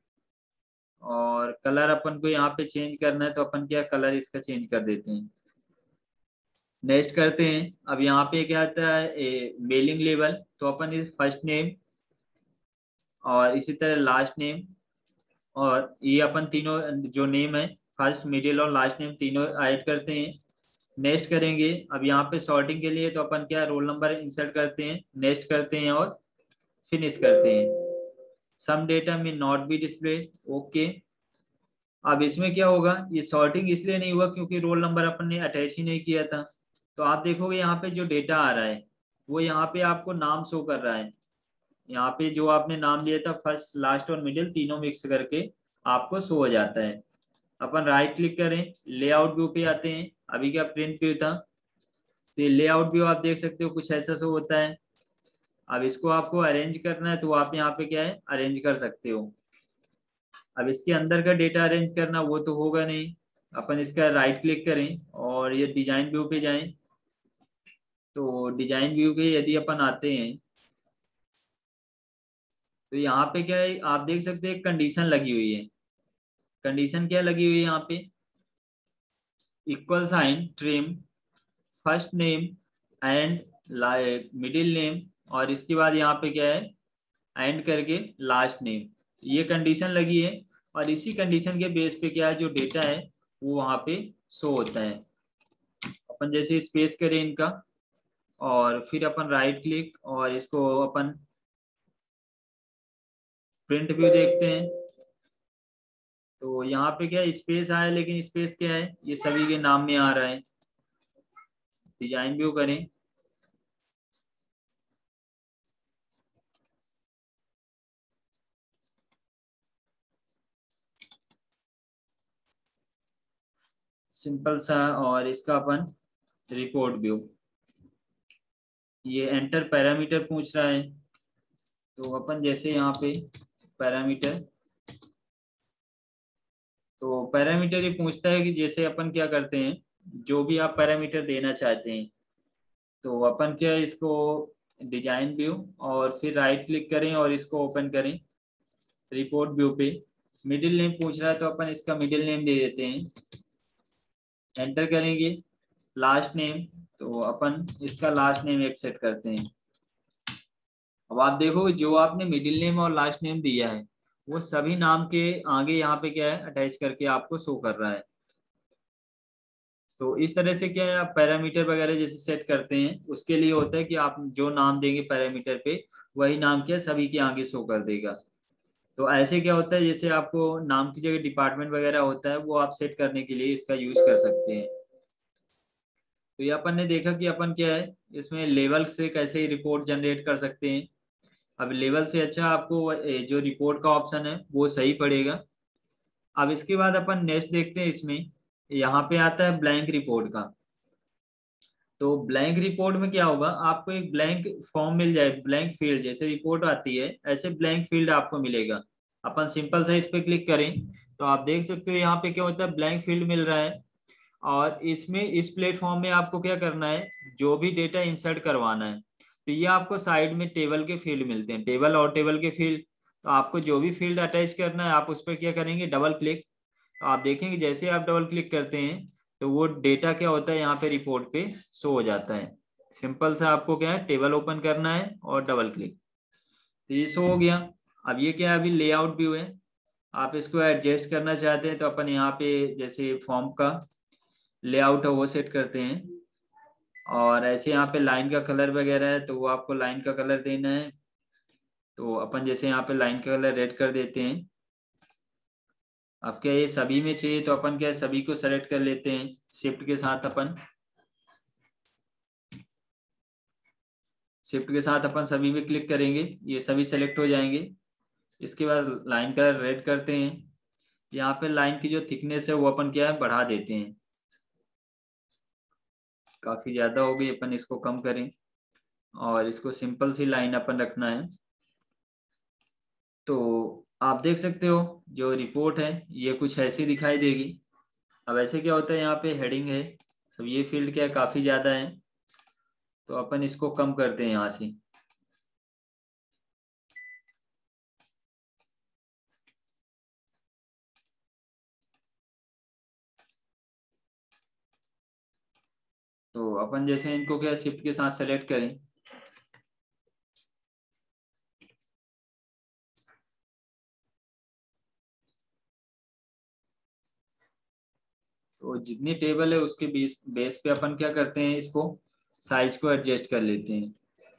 और कलर अपन को यहाँ पे चेंज करना है तो अपन क्या कलर इसका चेंज कर देते हैं। नेक्स्ट करते हैं, अब यहाँ पे क्या आता है मेलिंग लेवल, तो अपन इस फर्स्ट नेम और इसी तरह लास्ट नेम, और ये अपन तीनों जो नेम है फर्स्ट मिडिल और लास्ट नेम तीनों ऐड करते हैं। नेक्स्ट करेंगे, अब यहाँ पे सॉर्टिंग के लिए तो अपन क्या रोल नंबर इंसर्ट करते हैं, नेक्स्ट करते हैं और फिनिश करते हैं। Some data may not be display, okay. अब इसमें क्या होगा, ये सॉर्टिंग इसलिए नहीं हुआ क्योंकि रोल नंबर अपन ने अटैच ही नहीं किया था। तो आप देखोगे यहाँ पे जो डेटा आ रहा है वो यहाँ पे आपको नाम शो कर रहा है। यहाँ पे जो आपने नाम लिया था फर्स्ट लास्ट और मिडिल तीनों मिक्स करके आपको शो हो जाता है। अपन राइट क्लिक करें, लेआउट व्यू पे आते हैं। अभी क्या प्रिंट व्यू था, तो लेआउट व्यू आप देख सकते हो कुछ ऐसा शो होता है। अब इसको आपको अरेंज करना है तो आप यहाँ पे क्या है अरेंज कर सकते हो। अब इसके अंदर का डेटा अरेंज करना वो तो होगा नहीं, अपन इसका राइट क्लिक करें और ये डिजाइन व्यू पे जाएं। तो डिजाइन व्यू के यदि अपन आते हैं तो यहाँ पे क्या है आप देख सकते हैं, कंडीशन लगी हुई है। कंडीशन क्या लगी हुई है यहाँ पे, equal sign trim first name and middle name, और इसके बाद यहाँ पे क्या है एंड करके लास्ट नेम, ये कंडीशन लगी है। और इसी कंडीशन के बेस पे क्या है जो डेटा है वो वहाँ पे शो होता है। अपन जैसे स्पेस करें इनका और फिर अपन राइट क्लिक और इसको अपन प्रिंट व्यू देखते हैं। तो यहाँ पे क्या है स्पेस आया, लेकिन स्पेस क्या है ये सभी के नाम में आ रहा है। डिजाइन व्यू करें, सिंपल सा, और इसका अपन रिपोर्ट व्यू, ये एंटर पैरामीटर पूछ रहा है। तो अपन जैसे यहाँ पे पैरामीटर, तो पैरामीटर ये पूछता है कि जैसे अपन क्या करते हैं, जो भी आप पैरामीटर देना चाहते हैं तो अपन क्या इसको डिजाइन व्यू और फिर राइट क्लिक करें और इसको ओपन करें रिपोर्ट व्यू पे। मिडिल नेम पूछ रहा है तो अपन इसका मिडिल नेम दे देते हैं, एंटर करेंगे। लास्ट नेम, तो अपन इसका लास्ट नेम एक्सेप्ट करते हैं। अब आप देखो जो आपने मिडिल नेम और लास्ट नेम दिया है वो सभी नाम के आगे यहाँ पे क्या है अटैच करके आपको शो कर रहा है। तो इस तरह से क्या है आप पैरामीटर वगैरह जैसे सेट करते हैं उसके लिए होता है कि आप जो नाम देंगे पैरामीटर पे वही नाम क्या सभी के आगे शो कर देगा। तो ऐसे क्या होता है, जैसे आपको नाम की जगह डिपार्टमेंट वगैरह होता है वो आप सेट करने के लिए इसका यूज कर सकते हैं। तो ये अपन ने देखा कि अपन क्या है इसमें लेवल से कैसे रिपोर्ट जनरेट कर सकते हैं। अब लेवल से अच्छा आपको जो रिपोर्ट का ऑप्शन है वो सही पड़ेगा। अब इसके बाद अपन नेक्स्ट देखते हैं, इसमें यहाँ पे आता है ब्लैंक रिपोर्ट का। तो ब्लैंक रिपोर्ट में क्या होगा, आपको एक ब्लैंक फॉर्म मिल जाए, ब्लैंक फील्ड जैसे रिपोर्ट आती है ऐसे ब्लैंक फील्ड आपको मिलेगा। अपन सिंपल सा इस पे क्लिक करें तो आप देख सकते हो यहाँ पे क्या होता है ब्लैंक फील्ड मिल रहा है। और इसमें इस प्लेटफॉर्म में आपको क्या करना है, जो भी डेटा इंसर्ट करवाना है तो ये आपको साइड में टेबल के फील्ड मिलते हैं, टेबल और टेबल के फील्ड। तो आपको जो भी फील्ड अटैच करना है आप उस पर क्या करेंगे डबल क्लिक। तो आप देखेंगे जैसे आप डबल क्लिक करते हैं तो वो डेटा क्या होता है यहाँ पे रिपोर्ट पे शो हो जाता है। सिंपल सा आपको क्या है टेबल ओपन करना है और डबल क्लिक, तो ये शो हो गया। अब ये क्या है अभी लेआउट व्यू है। आप इसको एडजस्ट करना चाहते हैं तो अपन यहाँ पे जैसे फॉर्म का लेआउट है वो सेट करते हैं, और ऐसे यहाँ पे लाइन का कलर वगैरह है तो वो आपको लाइन का कलर देना है। तो अपन जैसे यहाँ पे लाइन का कलर रेड कर देते हैं। अब क्या ये सभी में चाहिए तो अपन क्या सभी को सेलेक्ट कर लेते हैं, शिफ्ट के साथ अपन शिफ्ट के साथ अपन सभी में क्लिक करेंगे, ये सभी सेलेक्ट हो जाएंगे। इसके बाद लाइन का रेड करते हैं। यहाँ पे लाइन की जो थिकनेस है वो अपन क्या है बढ़ा देते हैं, काफी ज्यादा हो गई, अपन इसको कम करें और इसको सिंपल सी लाइन अपन रखना है। तो आप देख सकते हो जो रिपोर्ट है ये कुछ ऐसी दिखाई देगी। अब ऐसे क्या होता है, यहाँ पे हेडिंग है, अब ये फील्ड क्या है काफी ज्यादा है, तो अपन इसको कम करते हैं यहाँ से। तो अपन जैसे इनको क्या शिफ्ट के साथ सेलेक्ट करें, तो जितनी टेबल है उसके बेस बेस पे अपन क्या करते हैं, इसको साइज को एडजस्ट कर लेते हैं।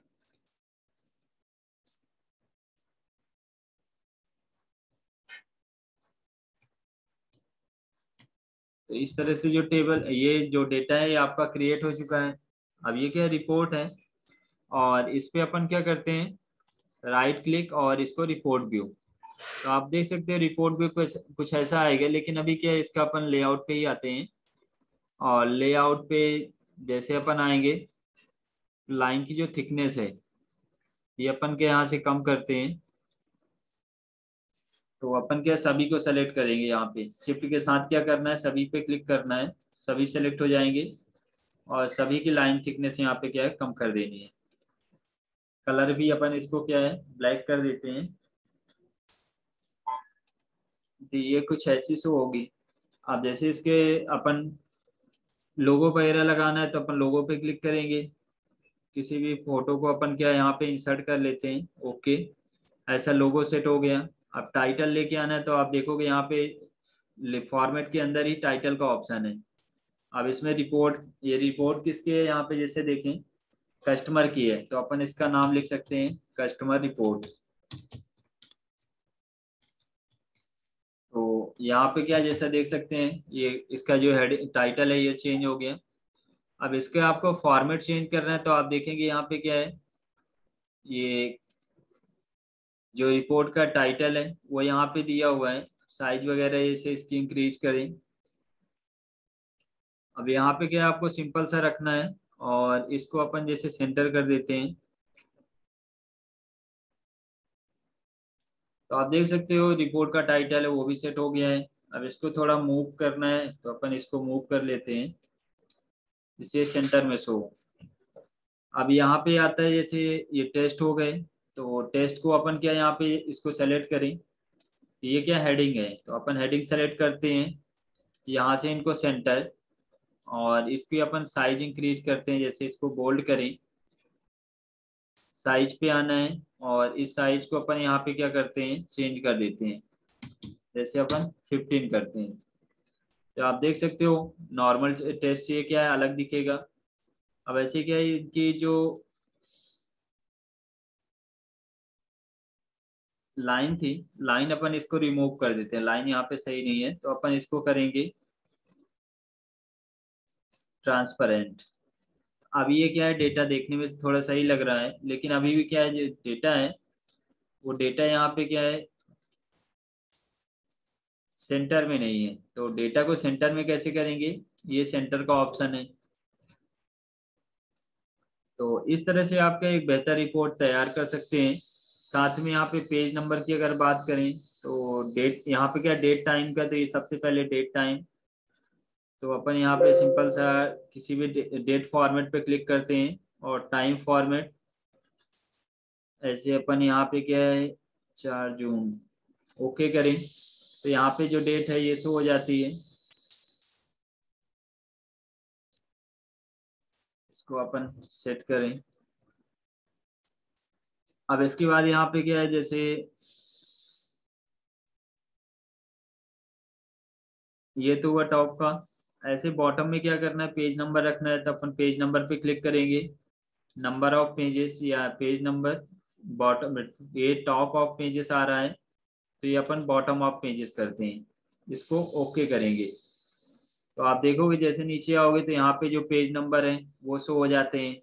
तो इस तरह से जो टेबल ये जो डेटा है ये आपका क्रिएट हो चुका है। अब ये क्या रिपोर्ट है, और इस पे अपन क्या करते हैं, राइट क्लिक और इसको रिपोर्ट व्यू। तो आप देख सकते हैं रिपोर्ट व्यू कुछ कुछ ऐसा आएगा, लेकिन अभी क्या है इसका अपन लेआउट पे ही आते हैं। और लेआउट पे जैसे अपन आएंगे, लाइन की जो थिकनेस है ये अपन के यहाँ से कम करते हैं। तो अपन क्या सभी को सेलेक्ट करेंगे, यहाँ पे शिफ्ट के साथ क्या करना है, सभी पे क्लिक करना है, सभी सेलेक्ट हो जाएंगे। और सभी की लाइन थिकनेस यहाँ पे क्या है कम कर देनी है। कलर भी अपन इसको क्या है ब्लैक कर देते हैं। तो ये कुछ ऐसी शो होगी। अब जैसे इसके अपन लोगो वगैरह लगाना है तो अपन लोगो पे क्लिक करेंगे, किसी भी फोटो को अपन क्या यहाँ पे इंसर्ट कर लेते हैं। ओके, ऐसा लोगो सेट हो गया। अब टाइटल लेके आना है तो आप देखोगे यहाँ पे फॉर्मेट के अंदर ही टाइटल का ऑप्शन है। अब इसमें रिपोर्ट, ये रिपोर्ट किसकी है, यहाँ पे जैसे देखें कस्टमर की है तो अपन इसका नाम लिख सकते हैं कस्टमर रिपोर्ट। तो यहाँ पे क्या जैसा देख सकते हैं ये इसका जो हेड टाइटल है ये चेंज हो गया। अब इसके आपको फॉर्मेट चेंज करना है तो आप देखेंगे यहाँ पे क्या है, ये जो रिपोर्ट का टाइटल है वो यहाँ पे दिया हुआ है। साइज वगैरह इसे इसकी इंक्रीज करें। अब यहाँ पे क्या है, आपको सिंपल सा रखना है और इसको अपन जैसे सेंटर कर देते हैं। तो आप देख सकते हो रिपोर्ट का टाइटल है वो भी सेट हो गया है। अब इसको थोड़ा मूव करना है तो अपन इसको मूव कर लेते हैं, इसे सेंटर में शो। अब यहाँ पे आता है जैसे ये टेस्ट हो गए, तो टेस्ट को अपन क्या यहाँ पे इसको सेलेक्ट करें। ये क्या हेडिंग है तो अपन हेडिंग सेलेक्ट करते हैं, यहाँ से इनको सेंटर, और इसकी अपन साइज इंक्रीज करते हैं, जैसे इसको बोल्ड करें, साइज पे आना है और इस साइज को अपन यहाँ पे क्या करते हैं चेंज कर देते हैं, जैसे अपन फिफ्टीन करते हैं। तो आप देख सकते हो नॉर्मल टेस्ट से क्या है अलग दिखेगा। अब ऐसे क्या है कि जो लाइन थी, लाइन अपन इसको रिमूव कर देते हैं, लाइन यहाँ पे सही नहीं है तो अपन इसको करेंगे ट्रांसपेरेंट। अब ये क्या है डेटा देखने में थोड़ा सही लग रहा है, लेकिन अभी भी क्या है जो डेटा है वो डेटा यहाँ पे क्या है सेंटर में नहीं है। तो डेटा को सेंटर में कैसे करेंगे, ये सेंटर का ऑप्शन है। तो इस तरह से आपका एक बेहतर रिपोर्ट तैयार कर सकते हैं। साथ में यहाँ पे पेज नंबर की अगर बात करें तो डेट, यहाँ पे क्या डेट टाइम का, तो ये सबसे पहले डेट टाइम। तो अपन यहाँ पे सिंपल सा किसी भी डेट फॉर्मेट पे क्लिक करते हैं और टाइम फॉर्मेट, ऐसे अपन यहाँ पे क्या है चार जून, ओके करें तो यहाँ पे जो डेट है ये शो हो जाती है। इसको अपन सेट करें। अब इसके बाद यहाँ पे क्या है जैसे ये तो हुआ टॉप का। ऐसे बॉटम में क्या करना है, पेज नंबर रखना है, तो अपन पेज नंबर पे क्लिक करेंगे। नंबर ऑफ पेजेस या पेज नंबर, बॉटम, ये टॉप ऑफ पेजेस आ रहा है, तो ये अपन बॉटम ऑफ पेजेस करते हैं, इसको ओके करेंगे। तो आप देखोगे जैसे नीचे आओगे तो यहाँ पे जो पेज नंबर है वो शो हो जाते हैं।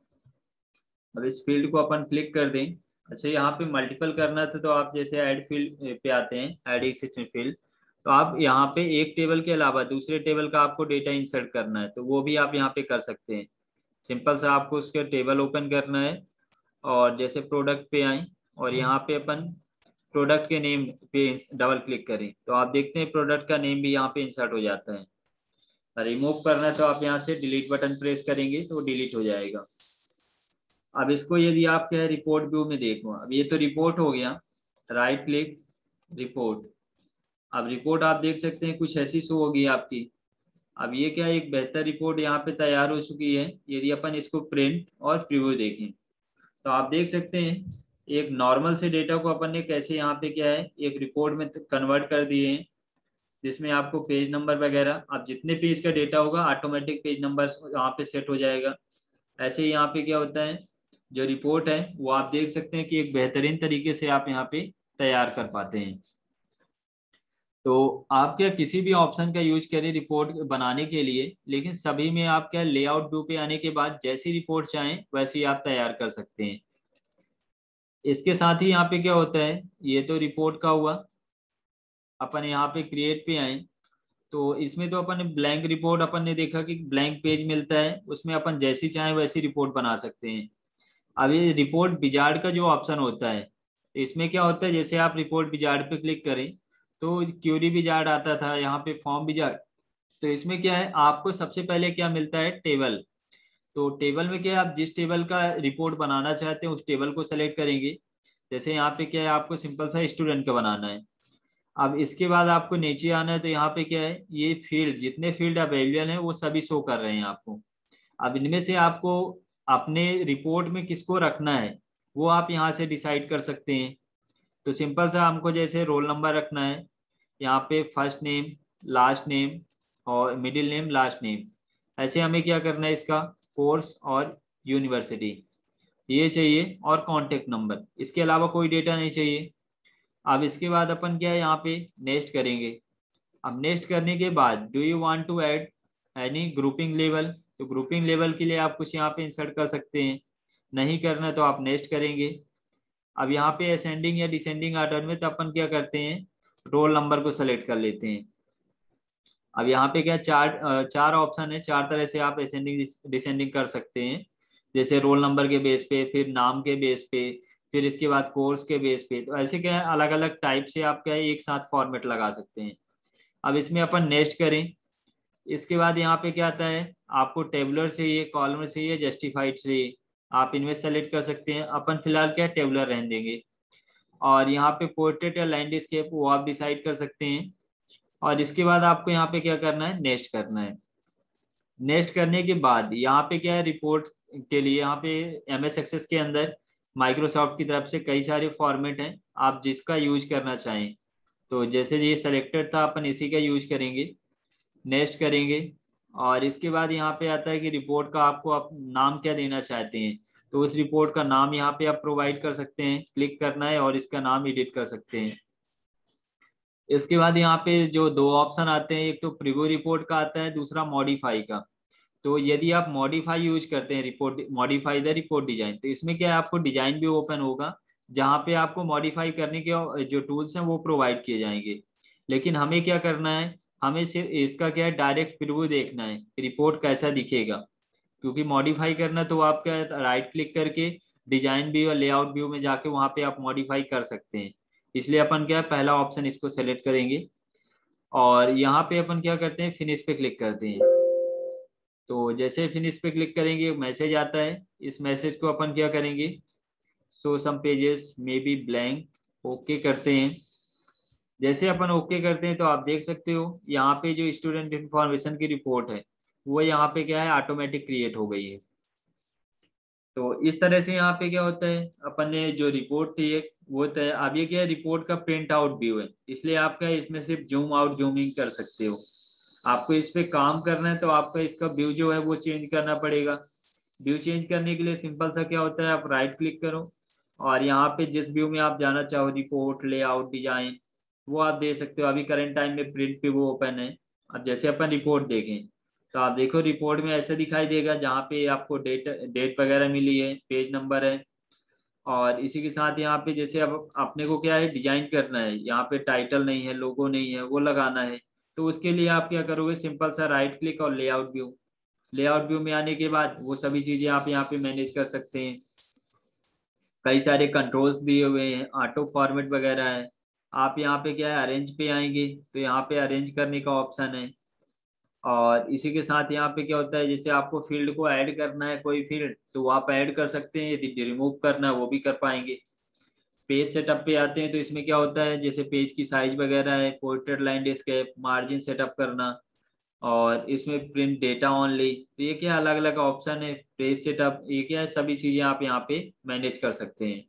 अब इस फील्ड को अपन क्लिक कर दें। अच्छा, यहाँ पे मल्टीपल करना था तो आप जैसे ऐड फील्ड पे आते हैं, ऐड एक्सेप्शन फील्ड, तो आप यहाँ पे एक टेबल के अलावा दूसरे टेबल का आपको डेटा इंसर्ट करना है तो वो भी आप यहाँ पे कर सकते हैं। सिंपल सा आपको उसके टेबल ओपन करना है, और जैसे प्रोडक्ट पे आए और यहाँ पे अपन प्रोडक्ट के नेम पे डबल क्लिक करें तो आप देखते हैं प्रोडक्ट का नेम भी यहाँ पे इंसर्ट हो जाता है। रिमूव करना है तो आप यहाँ से डिलीट बटन प्रेस करेंगे तो वो डिलीट हो जाएगा। अब इसको यदि आप क्या है रिपोर्ट व्यू में देखो, अब ये तो रिपोर्ट हो गया, राइट क्लिक, रिपोर्ट। अब रिपोर्ट आप देख सकते हैं कुछ ऐसी शो होगी आपकी। अब ये क्या, एक बेहतर रिपोर्ट यहाँ पे तैयार हो चुकी है। यदि अपन इसको प्रिंट और प्रीव्यू देखें तो आप देख सकते हैं एक नॉर्मल से डेटा को अपन ने कैसे यहाँ पे क्या है एक रिपोर्ट में कन्वर्ट कर दिए हैं, जिसमें आपको पेज नंबर वगैरह, आप जितने पेज का डेटा होगा ऑटोमेटिक पेज नंबर यहाँ पे सेट हो जाएगा। ऐसे ही यहाँ पे क्या होता है, जो रिपोर्ट है वो आप देख सकते हैं कि एक बेहतरीन तरीके से आप यहाँ पे तैयार कर पाते हैं। तो आप क्या किसी भी ऑप्शन का यूज करें रिपोर्ट बनाने के लिए, लेकिन सभी में आप क्या लेआउट व्यू पे आने के बाद जैसी रिपोर्ट चाहें वैसी आप तैयार कर सकते हैं। इसके साथ ही यहाँ पे क्या होता है, ये तो रिपोर्ट का हुआ। अपन यहाँ पे क्रिएट पे आए तो इसमें तो अपन ब्लैंक रिपोर्ट, अपन ने देखा कि ब्लैंक पेज मिलता है, उसमें अपन जैसी चाहें वैसी रिपोर्ट बना सकते हैं। अब ये रिपोर्ट विजार्ड का जो ऑप्शन होता है, इसमें क्या होता है, जैसे आप रिपोर्ट विजार्ड पे क्लिक करें तो क्यूरी विजार्ड आता था, यहाँ पे फॉर्म विजार्ड। तो इसमें क्या है, आपको सबसे पहले क्या मिलता है, टेबल। तो टेबल में क्या है, आप जिस टेबल का रिपोर्ट बनाना चाहते हैं उस टेबल को सेलेक्ट करेंगे। जैसे यहाँ पे क्या है, आपको सिंपल सा स्टूडेंट का बनाना है। अब इसके बाद आपको नीचे आना है तो यहाँ पे क्या है, ये फील्ड जितने फील्ड अवेलेबल हैं वो सभी शो कर रहे हैं आपको। अब इनमें से आपको अपने रिपोर्ट में किसको रखना है वो आप यहाँ से डिसाइड कर सकते हैं। तो सिंपल सा हमको जैसे रोल नंबर रखना है, यहाँ पे फर्स्ट नेम, लास्ट नेम, और मिडिल नेम, लास्ट नेम। ऐसे हमें क्या करना है, इसका कोर्स और यूनिवर्सिटी ये चाहिए, और कॉन्टेक्ट नंबर, इसके अलावा कोई डेटा नहीं चाहिए। अब इसके बाद अपन क्या है, यहाँ पे नेक्स्ट करेंगे। अब नेक्स्ट करने के बाद do you want to add any grouping level, तो ग्रुपिंग लेवल के लिए आप कुछ यहाँ पे इंसर्ट कर सकते हैं। नहीं करना तो आप नेक्स्ट करेंगे। अब यहाँ पे असेंडिंग या डिसेंडिंग ऑर्डर में तो अपन क्या करते हैं, रोल नंबर को सेलेक्ट कर लेते हैं। अब यहाँ पे क्या चार चार ऑप्शन है, चार तरह से आप असेंडिंग डिसेंडिंग कर सकते हैं। जैसे रोल नंबर के बेस पे, फिर नाम के बेस पे, फिर इसके बाद कोर्स के बेस पे। तो ऐसे क्या है अलग अलग टाइप से आप क्या है एक साथ फॉर्मेट लगा सकते हैं। अब इसमें अपन नेक्स्ट करें। इसके बाद यहाँ पे क्या आता है, आपको टेबुलर चाहिए, कॉलमर चाहिए, जस्टिफाइड चाहिए, आप इनमें सेलेक्ट कर सकते हैं। अपन फिलहाल क्या टेबुलर रहने देंगे। और यहाँ पे पोर्ट्रेट या लैंडस्केप वो आप डिसाइड कर सकते हैं। और इसके बाद आपको यहाँ पे क्या करना है, नेक्स्ट करना है। नेक्स्ट करने के बाद यहाँ पे क्या है, रिपोर्ट के लिए यहाँ पे एम एस एक्सेस के अंदर माइक्रोसॉफ्ट की तरफ से कई सारे फॉर्मेट हैं, आप जिसका यूज करना चाहें। तो जैसे ये सेलेक्टेड था अपन इसी का यूज करेंगे, नेक्स्ट करेंगे। और इसके बाद यहाँ पे आता है कि रिपोर्ट का आपको आप नाम क्या देना चाहते हैं, तो उस रिपोर्ट का नाम यहाँ पे आप प्रोवाइड कर सकते हैं, क्लिक करना है और इसका नाम एडिट कर सकते हैं। इसके बाद यहाँ पे जो दो ऑप्शन आते हैं, एक तो प्रीव्यू रिपोर्ट का आता है, दूसरा मॉडिफाई का। तो यदि आप मॉडिफाई यूज करते हैं, report modify the report design, तो इसमें क्या है आपको डिजाइन भी ओपन होगा जहाँ पे आपको मॉडिफाई करने के जो टूल्स हैं वो प्रोवाइड किए जाएंगे। लेकिन हमें क्या करना है, हमें सिर्फ इसका क्या है डायरेक्ट प्रीव्यू देखना है, रिपोर्ट कैसा दिखेगा। क्योंकि मॉडिफाई करना तो आप क्या राइट क्लिक करके डिजाइन व्यू और लेआउट व्यू में जाके वहां पे आप मॉडिफाई कर सकते हैं। इसलिए अपन क्या है पहला ऑप्शन इसको सेलेक्ट करेंगे, और यहाँ पे अपन क्या करते हैं, फिनिश पे क्लिक करते हैं। तो जैसे फिनिश पे क्लिक करेंगे मैसेज आता है, इस मैसेज को अपन क्या करेंगे, so some pages may be blank, okay करते हैं। जैसे अपन ओके करते हैं तो आप देख सकते हो यहाँ पे जो स्टूडेंट इंफॉर्मेशन की रिपोर्ट है वो यहाँ पे क्या है ऑटोमेटिक क्रिएट हो गई है। तो इस तरह से यहाँ पे क्या होता है, अपन ने जो रिपोर्ट थी एक वो तय। अब ये क्या है, रिपोर्ट का प्रिंट आउट व्यू है, इसलिए आप क्या इसमें सिर्फ जूम आउट जूम इन कर सकते हो। आपको इस पे काम करना है तो आपका इसका व्यू जो है वो चेंज करना पड़ेगा। व्यू चेंज करने के लिए सिंपल सा क्या होता है, आप राइट क्लिक करो और यहाँ पे जिस व्यू में आप जाना चाहो, रिपोर्ट, लेआउट, डिजाइन, वो आप दे सकते हो। अभी करंट टाइम में प्रिंट पे वो ओपन है। अब जैसे अपन रिपोर्ट देखें तो आप देखो रिपोर्ट में ऐसे दिखाई देगा जहाँ पे आपको डेट डेट वगैरह मिली है, पेज नंबर है। और इसी के साथ यहाँ पे जैसे अब अपने को क्या है, डिजाइन करना है, यहाँ पे टाइटल नहीं है, लोगो नहीं है, वो लगाना है। तो उसके लिए आप क्या करोगे, सिंपल सा राइट क्लिक और लेआउट व्यू। लेआउट व्यू में आने के बाद वो सभी चीजें आप यहाँ पे मैनेज कर सकते हैं। कई सारे कंट्रोल्स दिए हुए हैं, ऑटो फॉर्मेट वगैरह है। आप यहाँ पे क्या है, अरेंज पे आएंगे तो यहाँ पे अरेंज करने का ऑप्शन है। और इसी के साथ यहाँ पे क्या होता है, जैसे आपको फील्ड को ऐड करना है कोई फील्ड तो आप ऐड कर सकते हैं, यदि रिमूव करना है वो भी कर पाएंगे। पेज सेटअप पे आते हैं तो इसमें क्या होता है, जैसे पेज की साइज वगैरह है, portrait, landscape, margin setup करना। और इसमें प्रिंट डेटा ओनली, तो ये क्या अलग अलग ऑप्शन है। पेज सेटअप, ये क्या है, सभी चीजें आप यहाँ पे मैनेज कर सकते हैं।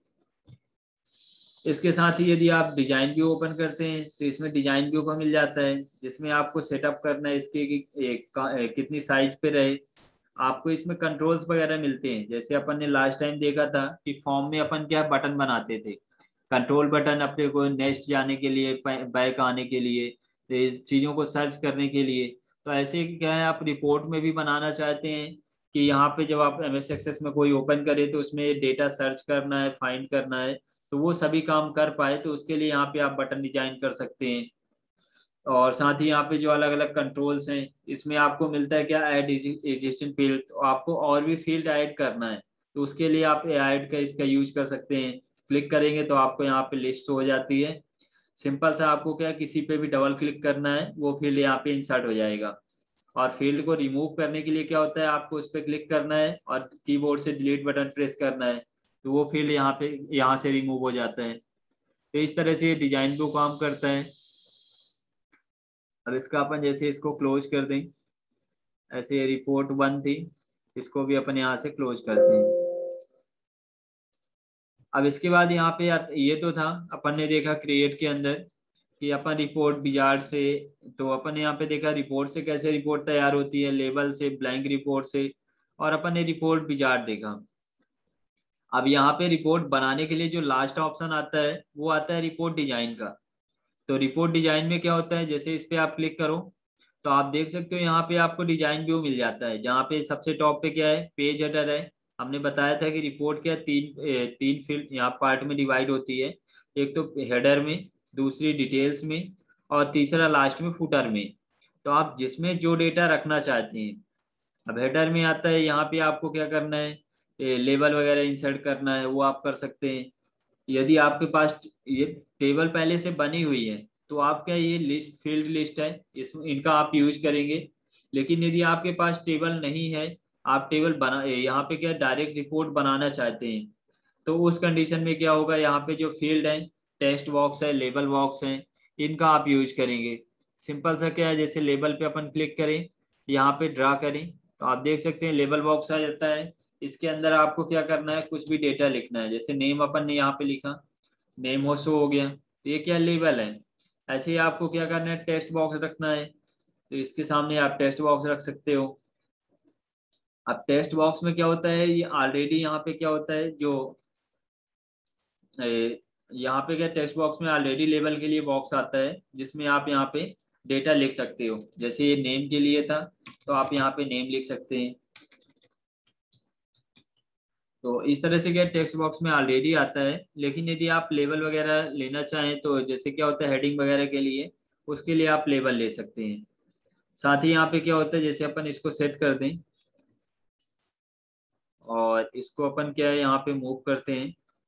इसके साथ ही यदि आप डिजाइन व्यू ओपन करते हैं तो इसमें डिजाइन व्यू का मिल जाता है, जिसमें आपको सेटअप करना है इसके कि एक, कितनी साइज पे रहे। आपको इसमें कंट्रोल्स वगैरह मिलते हैं, जैसे अपन ने लास्ट टाइम देखा था कि फॉर्म में अपन क्या बटन बनाते थे, कंट्रोल बटन अपने को नेक्स्ट जाने के लिए, बैक आने के लिए, चीज़ों को सर्च करने के लिए। तो ऐसे क्या है, आप रिपोर्ट में भी बनाना चाहते हैं कि यहाँ पे जब आप एम एस एक्सेस में कोई ओपन करे तो उसमें डेटा सर्च करना है, फाइंड करना है, तो वो सभी काम कर पाए, तो उसके लिए यहाँ पे आप बटन डिजाइन कर सकते हैं। और साथ ही यहाँ पे जो अलग अलग कंट्रोल्स हैं, इसमें आपको मिलता है क्या, ऐड एग्जिस्टिंग फील्ड। तो आपको और भी फील्ड ऐड करना है तो उसके लिए आप ऐड का इसका यूज कर सकते हैं। क्लिक करेंगे तो आपको यहाँ पे लिस्ट हो जाती है। सिंपल सा आपको क्या, किसी पे भी डबल क्लिक करना है, वो फील्ड यहाँ पे इंसर्ट हो जाएगा। और फील्ड को रिमूव करने के लिए क्या होता है, आपको उस पर क्लिक करना है और कीबोर्ड से डिलीट बटन प्रेस करना है, तो वो फील्ड यहाँ पे यहाँ से रिमूव हो जाता है। तो इस तरह से डिजाइन को काम करता है। अब इसका अपन जैसे इसको क्लोज कर दें, ऐसे रिपोर्ट वन थी, इसको भी अपन यहाँ से क्लोज करते हैं। अब इसके बाद यहाँ पे ये तो था, अपन ने देखा क्रिएट के अंदर कि अपन रिपोर्ट विजार्ड से, तो अपन ने यहाँ पे देखा रिपोर्ट से कैसे रिपोर्ट तैयार होती है, लेबल से, ब्लैंक रिपोर्ट से। और अपन ने रिपोर्ट विजार्ड देखा। अब यहाँ पे रिपोर्ट बनाने के लिए जो लास्ट ऑप्शन आता है वो आता है रिपोर्ट डिजाइन का। तो रिपोर्ट डिजाइन में क्या होता है, जैसे इस पे आप क्लिक करो तो आप देख सकते हो यहाँ पे आपको डिजाइन व्यू मिल जाता है, जहाँ पे सबसे टॉप पे क्या है, पेज हेडर है। हमने बताया था कि रिपोर्ट क्या तीन ए, तीन फील्ड यहाँ पार्ट में डिवाइड होती है। एक तो हेडर में, दूसरी डिटेल्स में, और तीसरा लास्ट में फुटर में। तो आप जिसमें जो डेटा रखना चाहते हैं, अब हेडर में आता है, यहाँ पे आपको क्या करना है, लेबल वगैरह इंसर्ट करना है, वो आप कर सकते हैं। यदि आपके पास ये टेबल पहले से बनी हुई है तो आपका ये लिस्ट, फील्ड लिस्ट है, इसमें इनका आप यूज करेंगे। लेकिन यदि आपके पास टेबल नहीं है, आप टेबल बना, यहाँ पे क्या डायरेक्ट रिपोर्ट बनाना चाहते हैं, तो उस कंडीशन में क्या होगा, यहाँ पे जो फील्ड है, टेक्स्ट बॉक्स है, लेबल बॉक्स है, इनका आप यूज करेंगे। सिंपल सा क्या है, जैसे लेबल पे अपन क्लिक करें, यहाँ पे ड्रा करें, तो आप देख सकते हैं लेबल बॉक्स आ जाता है। इसके अंदर आपको क्या करना है, कुछ भी डेटा लिखना है, जैसे नेम अपन ने यहाँ पे लिखा, नेम हो शो हो गया, तो ये क्या लेबल है। ऐसे ही आपको क्या करना है, टेक्स्ट बॉक्स रखना है, तो इसके सामने आप टेक्स्ट बॉक्स रख सकते हो। अब टेक्स्ट बॉक्स में क्या होता है, ये ऑलरेडी यहाँ पे क्या होता है, जो ए, यहाँ पे क्या टेक्स्ट बॉक्स में ऑलरेडी लेबल के लिए बॉक्स आता है, जिसमें आप यहाँ पे डेटा लिख सकते हो। जैसे ये नेम के लिए था तो आप यहाँ पे नेम लिख सकते हैं। तो इस तरह से क्या टेक्स्ट बॉक्स में ऑलरेडी आता है। लेकिन यदि आप लेबल वगैरह लेना चाहें तो जैसे क्या होता है, हेडिंग वगैरह के लिए, उसके लिए आप लेबल ले सकते हैं। साथ ही यहाँ पे क्या होता है, जैसे अपन इसको सेट कर दें और इसको अपन क्या है यहाँ पे मूव करते हैं।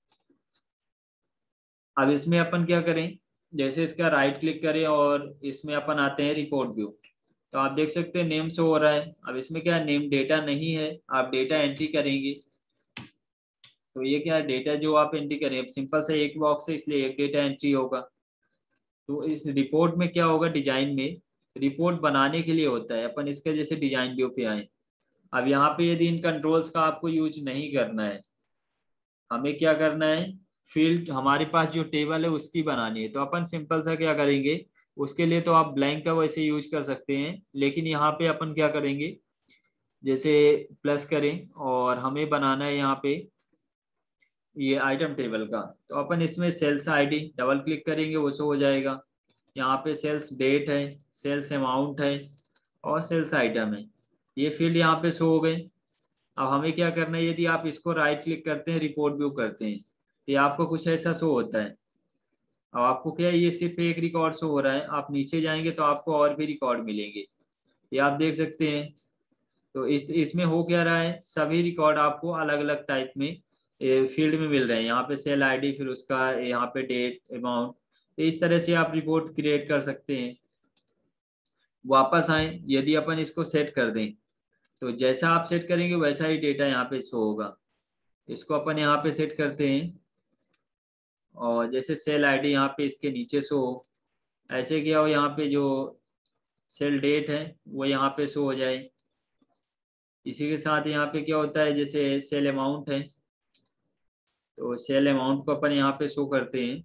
अब इसमें अपन क्या करें, जैसे इसका राइट क्लिक करें और इसमें अपन आते हैं रिपोर्ट व्यू, तो आप देख सकते हैं नेम शो हो रहा है। अब इसमें क्या नेम डेटा नहीं है, आप डेटा एंट्री करेंगे, तो ये क्या डेटा जो आप एंट्री करें, अब सिंपल से एक बॉक्स है इसलिए एक डेटा एंट्री होगा। तो इस रिपोर्ट में क्या होगा, डिजाइन में रिपोर्ट बनाने के लिए होता है, अपन इसके जैसे डिजाइन व्यू पे आए। अब यहाँ पे यदि इन कंट्रोल्स का आपको यूज नहीं करना है, हमें क्या करना है, फील्ड हमारे पास जो टेबल है उसकी बनानी है, तो अपन सिंपल सा क्या करेंगे, उसके लिए तो आप ब्लैंक का वैसे यूज कर सकते हैं, लेकिन यहाँ पे अपन क्या करेंगे, जैसे प्लस करें और हमें बनाना है यहाँ पे ये आइटम टेबल का, तो अपन इसमें सेल्स आईडी डबल क्लिक करेंगे, वो शो हो जाएगा। यहाँ पे सेल्स डेट है, सेल्स अमाउंट है और सेल्स आइटम है, ये फील्ड यहाँ पे शो हो गए। अब हमें क्या करना है, यदि आप इसको राइट क्लिक करते हैं, रिपोर्ट व्यू करते हैं, तो ये आपको कुछ ऐसा शो होता है। अब आपको क्या है, ये सिर्फ एक रिकॉर्ड शो हो रहा है, आप नीचे जाएंगे तो आपको और भी रिकॉर्ड मिलेंगे, ये आप देख सकते हैं। तो इस इसमें हो क्या रहा है, सभी रिकॉर्ड आपको अलग अलग टाइप में फील्ड में मिल रहे हैं। यहाँ पे सेल आईडी, फिर उसका यहाँ पे डेट, अमाउंट, तो इस तरह से आप रिपोर्ट क्रिएट कर सकते हैं। वापस आए, यदि अपन इसको सेट कर दें, तो जैसा आप सेट करेंगे वैसा ही डेटा यहाँ पे शो होगा। इसको अपन यहाँ पे सेट करते हैं, और जैसे सेल आईडी यहाँ पे इसके नीचे शो हो, ऐसे क्या हो, यहाँ पे जो सेल डेट है वो यहाँ पे शो हो जाए। इसी के साथ यहाँ पे क्या होता है, जैसे सेल अमाउंट है, तो सेल अमाउंट को अपन यहाँ पे शो करते हैं,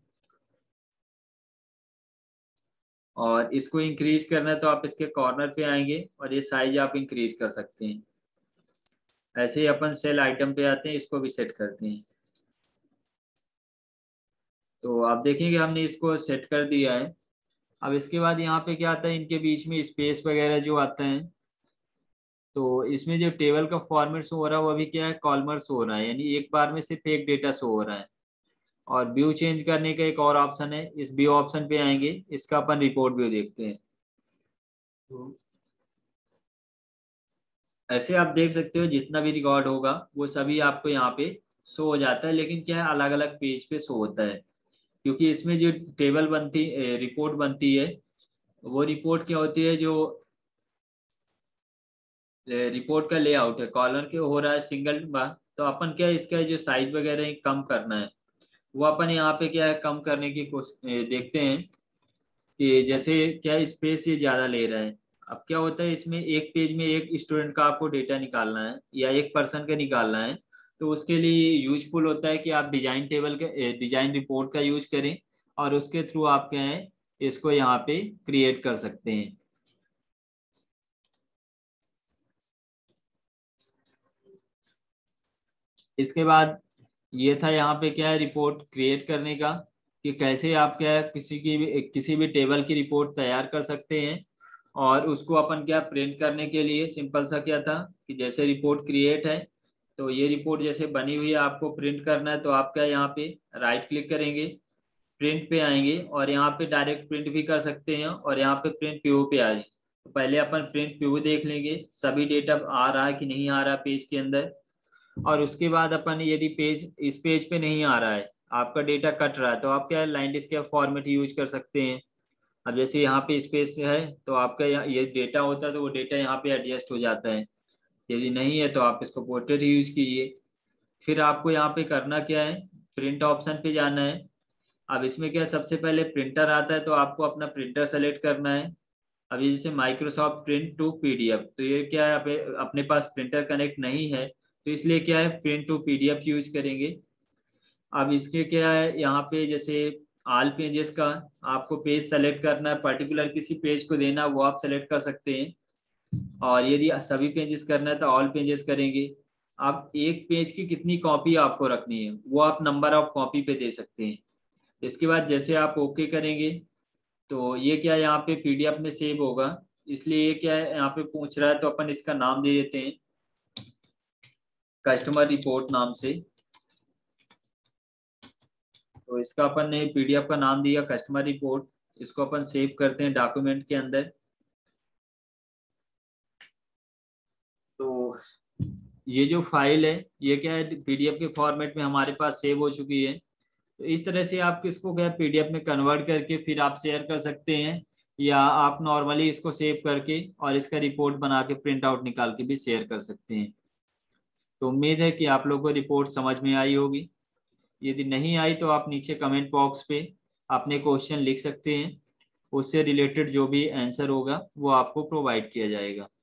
और इसको इंक्रीज करना है तो आप इसके कॉर्नर पे आएंगे और ये साइज आप इंक्रीज कर सकते हैं। ऐसे ही अपन सेल आइटम पे आते हैं, इसको भी सेट करते हैं। तो आप देखेंगे हमने इसको सेट कर दिया है। अब इसके बाद यहाँ पे क्या आता है, इनके बीच में स्पेस वगैरह जो आता है, तो इसमें जो टेबल का फॉर्मेट शो हो रहा है वो अभी क्या है, कॉलमर शो हो रहा है, यानी एक बार में सिर्फ एक डेटा शो हो रहा है। और व्यू चेंज करने का एक और ऑप्शन है, इस व्यू ऑप्शन पे आएंगे, इसका अपन रिपोर्ट व्यू देखते हैं। तो ऐसे आप देख सकते हो जितना भी रिकॉर्ड होगा वो सभी आपको यहाँ पे शो हो जाता है, लेकिन क्या है, अलग अलग पेज पे शो होता है, क्योंकि इसमें जो टेबल बनती रिपोर्ट बनती है, वो रिपोर्ट क्या होती है, जो रिपोर्ट का लेआउट है, कॉलम के हो रहा है सिंगल बार, तो अपन क्या है, इसका जो साइज वगैरह है कम करना है, वो अपन यहाँ पे क्या है कम करने की कोशिश देखते हैं कि जैसे क्या स्पेस ये ज़्यादा ले रहा है। अब क्या होता है, इसमें एक पेज में एक स्टूडेंट का आपको डेटा निकालना है या एक पर्सन का निकालना है, तो उसके लिए यूजफुल होता है कि आप डिजाइन टेबल का डिजाइन रिपोर्ट का यूज करें, और उसके थ्रू आप क्या है इसको यहाँ पे क्रिएट कर सकते हैं। इसके बाद ये था यहाँ पे क्या है, रिपोर्ट क्रिएट करने का, कि कैसे आप क्या है किसी की भी किसी भी टेबल की रिपोर्ट तैयार कर सकते हैं। और उसको अपन क्या प्रिंट करने के लिए सिंपल सा क्या था कि जैसे रिपोर्ट क्रिएट है, तो ये रिपोर्ट जैसे बनी हुई है आपको प्रिंट करना है, तो आप क्या यहाँ पे राइट क्लिक करेंगे, प्रिंट पे आएंगे, और यहाँ पे डायरेक्ट प्रिंट भी कर सकते हैं, और यहाँ पे प्रिंट प्यू पे आ जाए। तो पहले अपन प्रिंट प्यू देख लेंगे सभी डेटा आ रहा है कि नहीं आ रहा पेज के अंदर, और उसके बाद अपन यदि पेज इस पेज पे नहीं आ रहा है, आपका डेटा कट रहा है, तो आप क्या लाइन डिस्क्रिप्ट फॉर्मेट यूज कर सकते हैं। अब जैसे यहाँ पे स्पेस है, तो आपका ये डेटा होता है तो वो डेटा यहाँ पे एडजस्ट हो जाता है, यदि नहीं है तो आप इसको पोर्ट्रेट यूज कीजिए। फिर आपको यहाँ पे करना क्या है, प्रिंट ऑप्शन पे जाना है। अब इसमें क्या सबसे पहले प्रिंटर आता है, तो आपको अपना प्रिंटर सेलेक्ट करना है। अभी जैसे माइक्रोसॉफ्ट प्रिंट टू पीडीएफ, तो ये क्या है, अपने पास प्रिंटर कनेक्ट नहीं है, तो इसलिए क्या है प्रिंट टू पीडीएफ यूज करेंगे। अब इसके क्या है, यहाँ पे जैसे आल पेजेस का आपको पेज सेलेक्ट करना है, पर्टिकुलर किसी पेज को देना वो आप सेलेक्ट कर सकते हैं, और यदि सभी पेजेस करना है तो ऑल पेजेस करेंगे। आप एक पेज की कितनी कॉपी आपको रखनी है वो आप नंबर ऑफ कॉपी पे दे सकते हैं। इसके बाद जैसे आप ओके करेंगे, तो ये क्या है यहाँ पे पीडीएफ में सेव होगा, इसलिए ये क्या है यहाँ पे पूछ रहा है, तो अपन इसका नाम दे देते हैं कस्टमर रिपोर्ट नाम से। तो इसका अपन ने पीडीएफ का नाम दिया कस्टमर रिपोर्ट, इसको अपन सेव करते हैं डॉक्यूमेंट के अंदर। तो ये जो फाइल है ये क्या है, पीडीएफ के फॉर्मेट में हमारे पास सेव हो चुकी है। तो इस तरह से आप इसको क्या पीडीएफ में कन्वर्ट करके फिर आप शेयर कर सकते हैं, या आप नॉर्मली इसको सेव करके और इसका रिपोर्ट बना के प्रिंट आउट निकाल के भी शेयर कर सकते हैं। तो उम्मीद है कि आप लोगों को रिपोर्ट समझ में आई होगी। यदि नहीं आई तो आप नीचे कमेंट बॉक्स पे अपने क्वेश्चन लिख सकते हैं, उससे रिलेटेड जो भी आंसर होगा वो आपको प्रोवाइड किया जाएगा।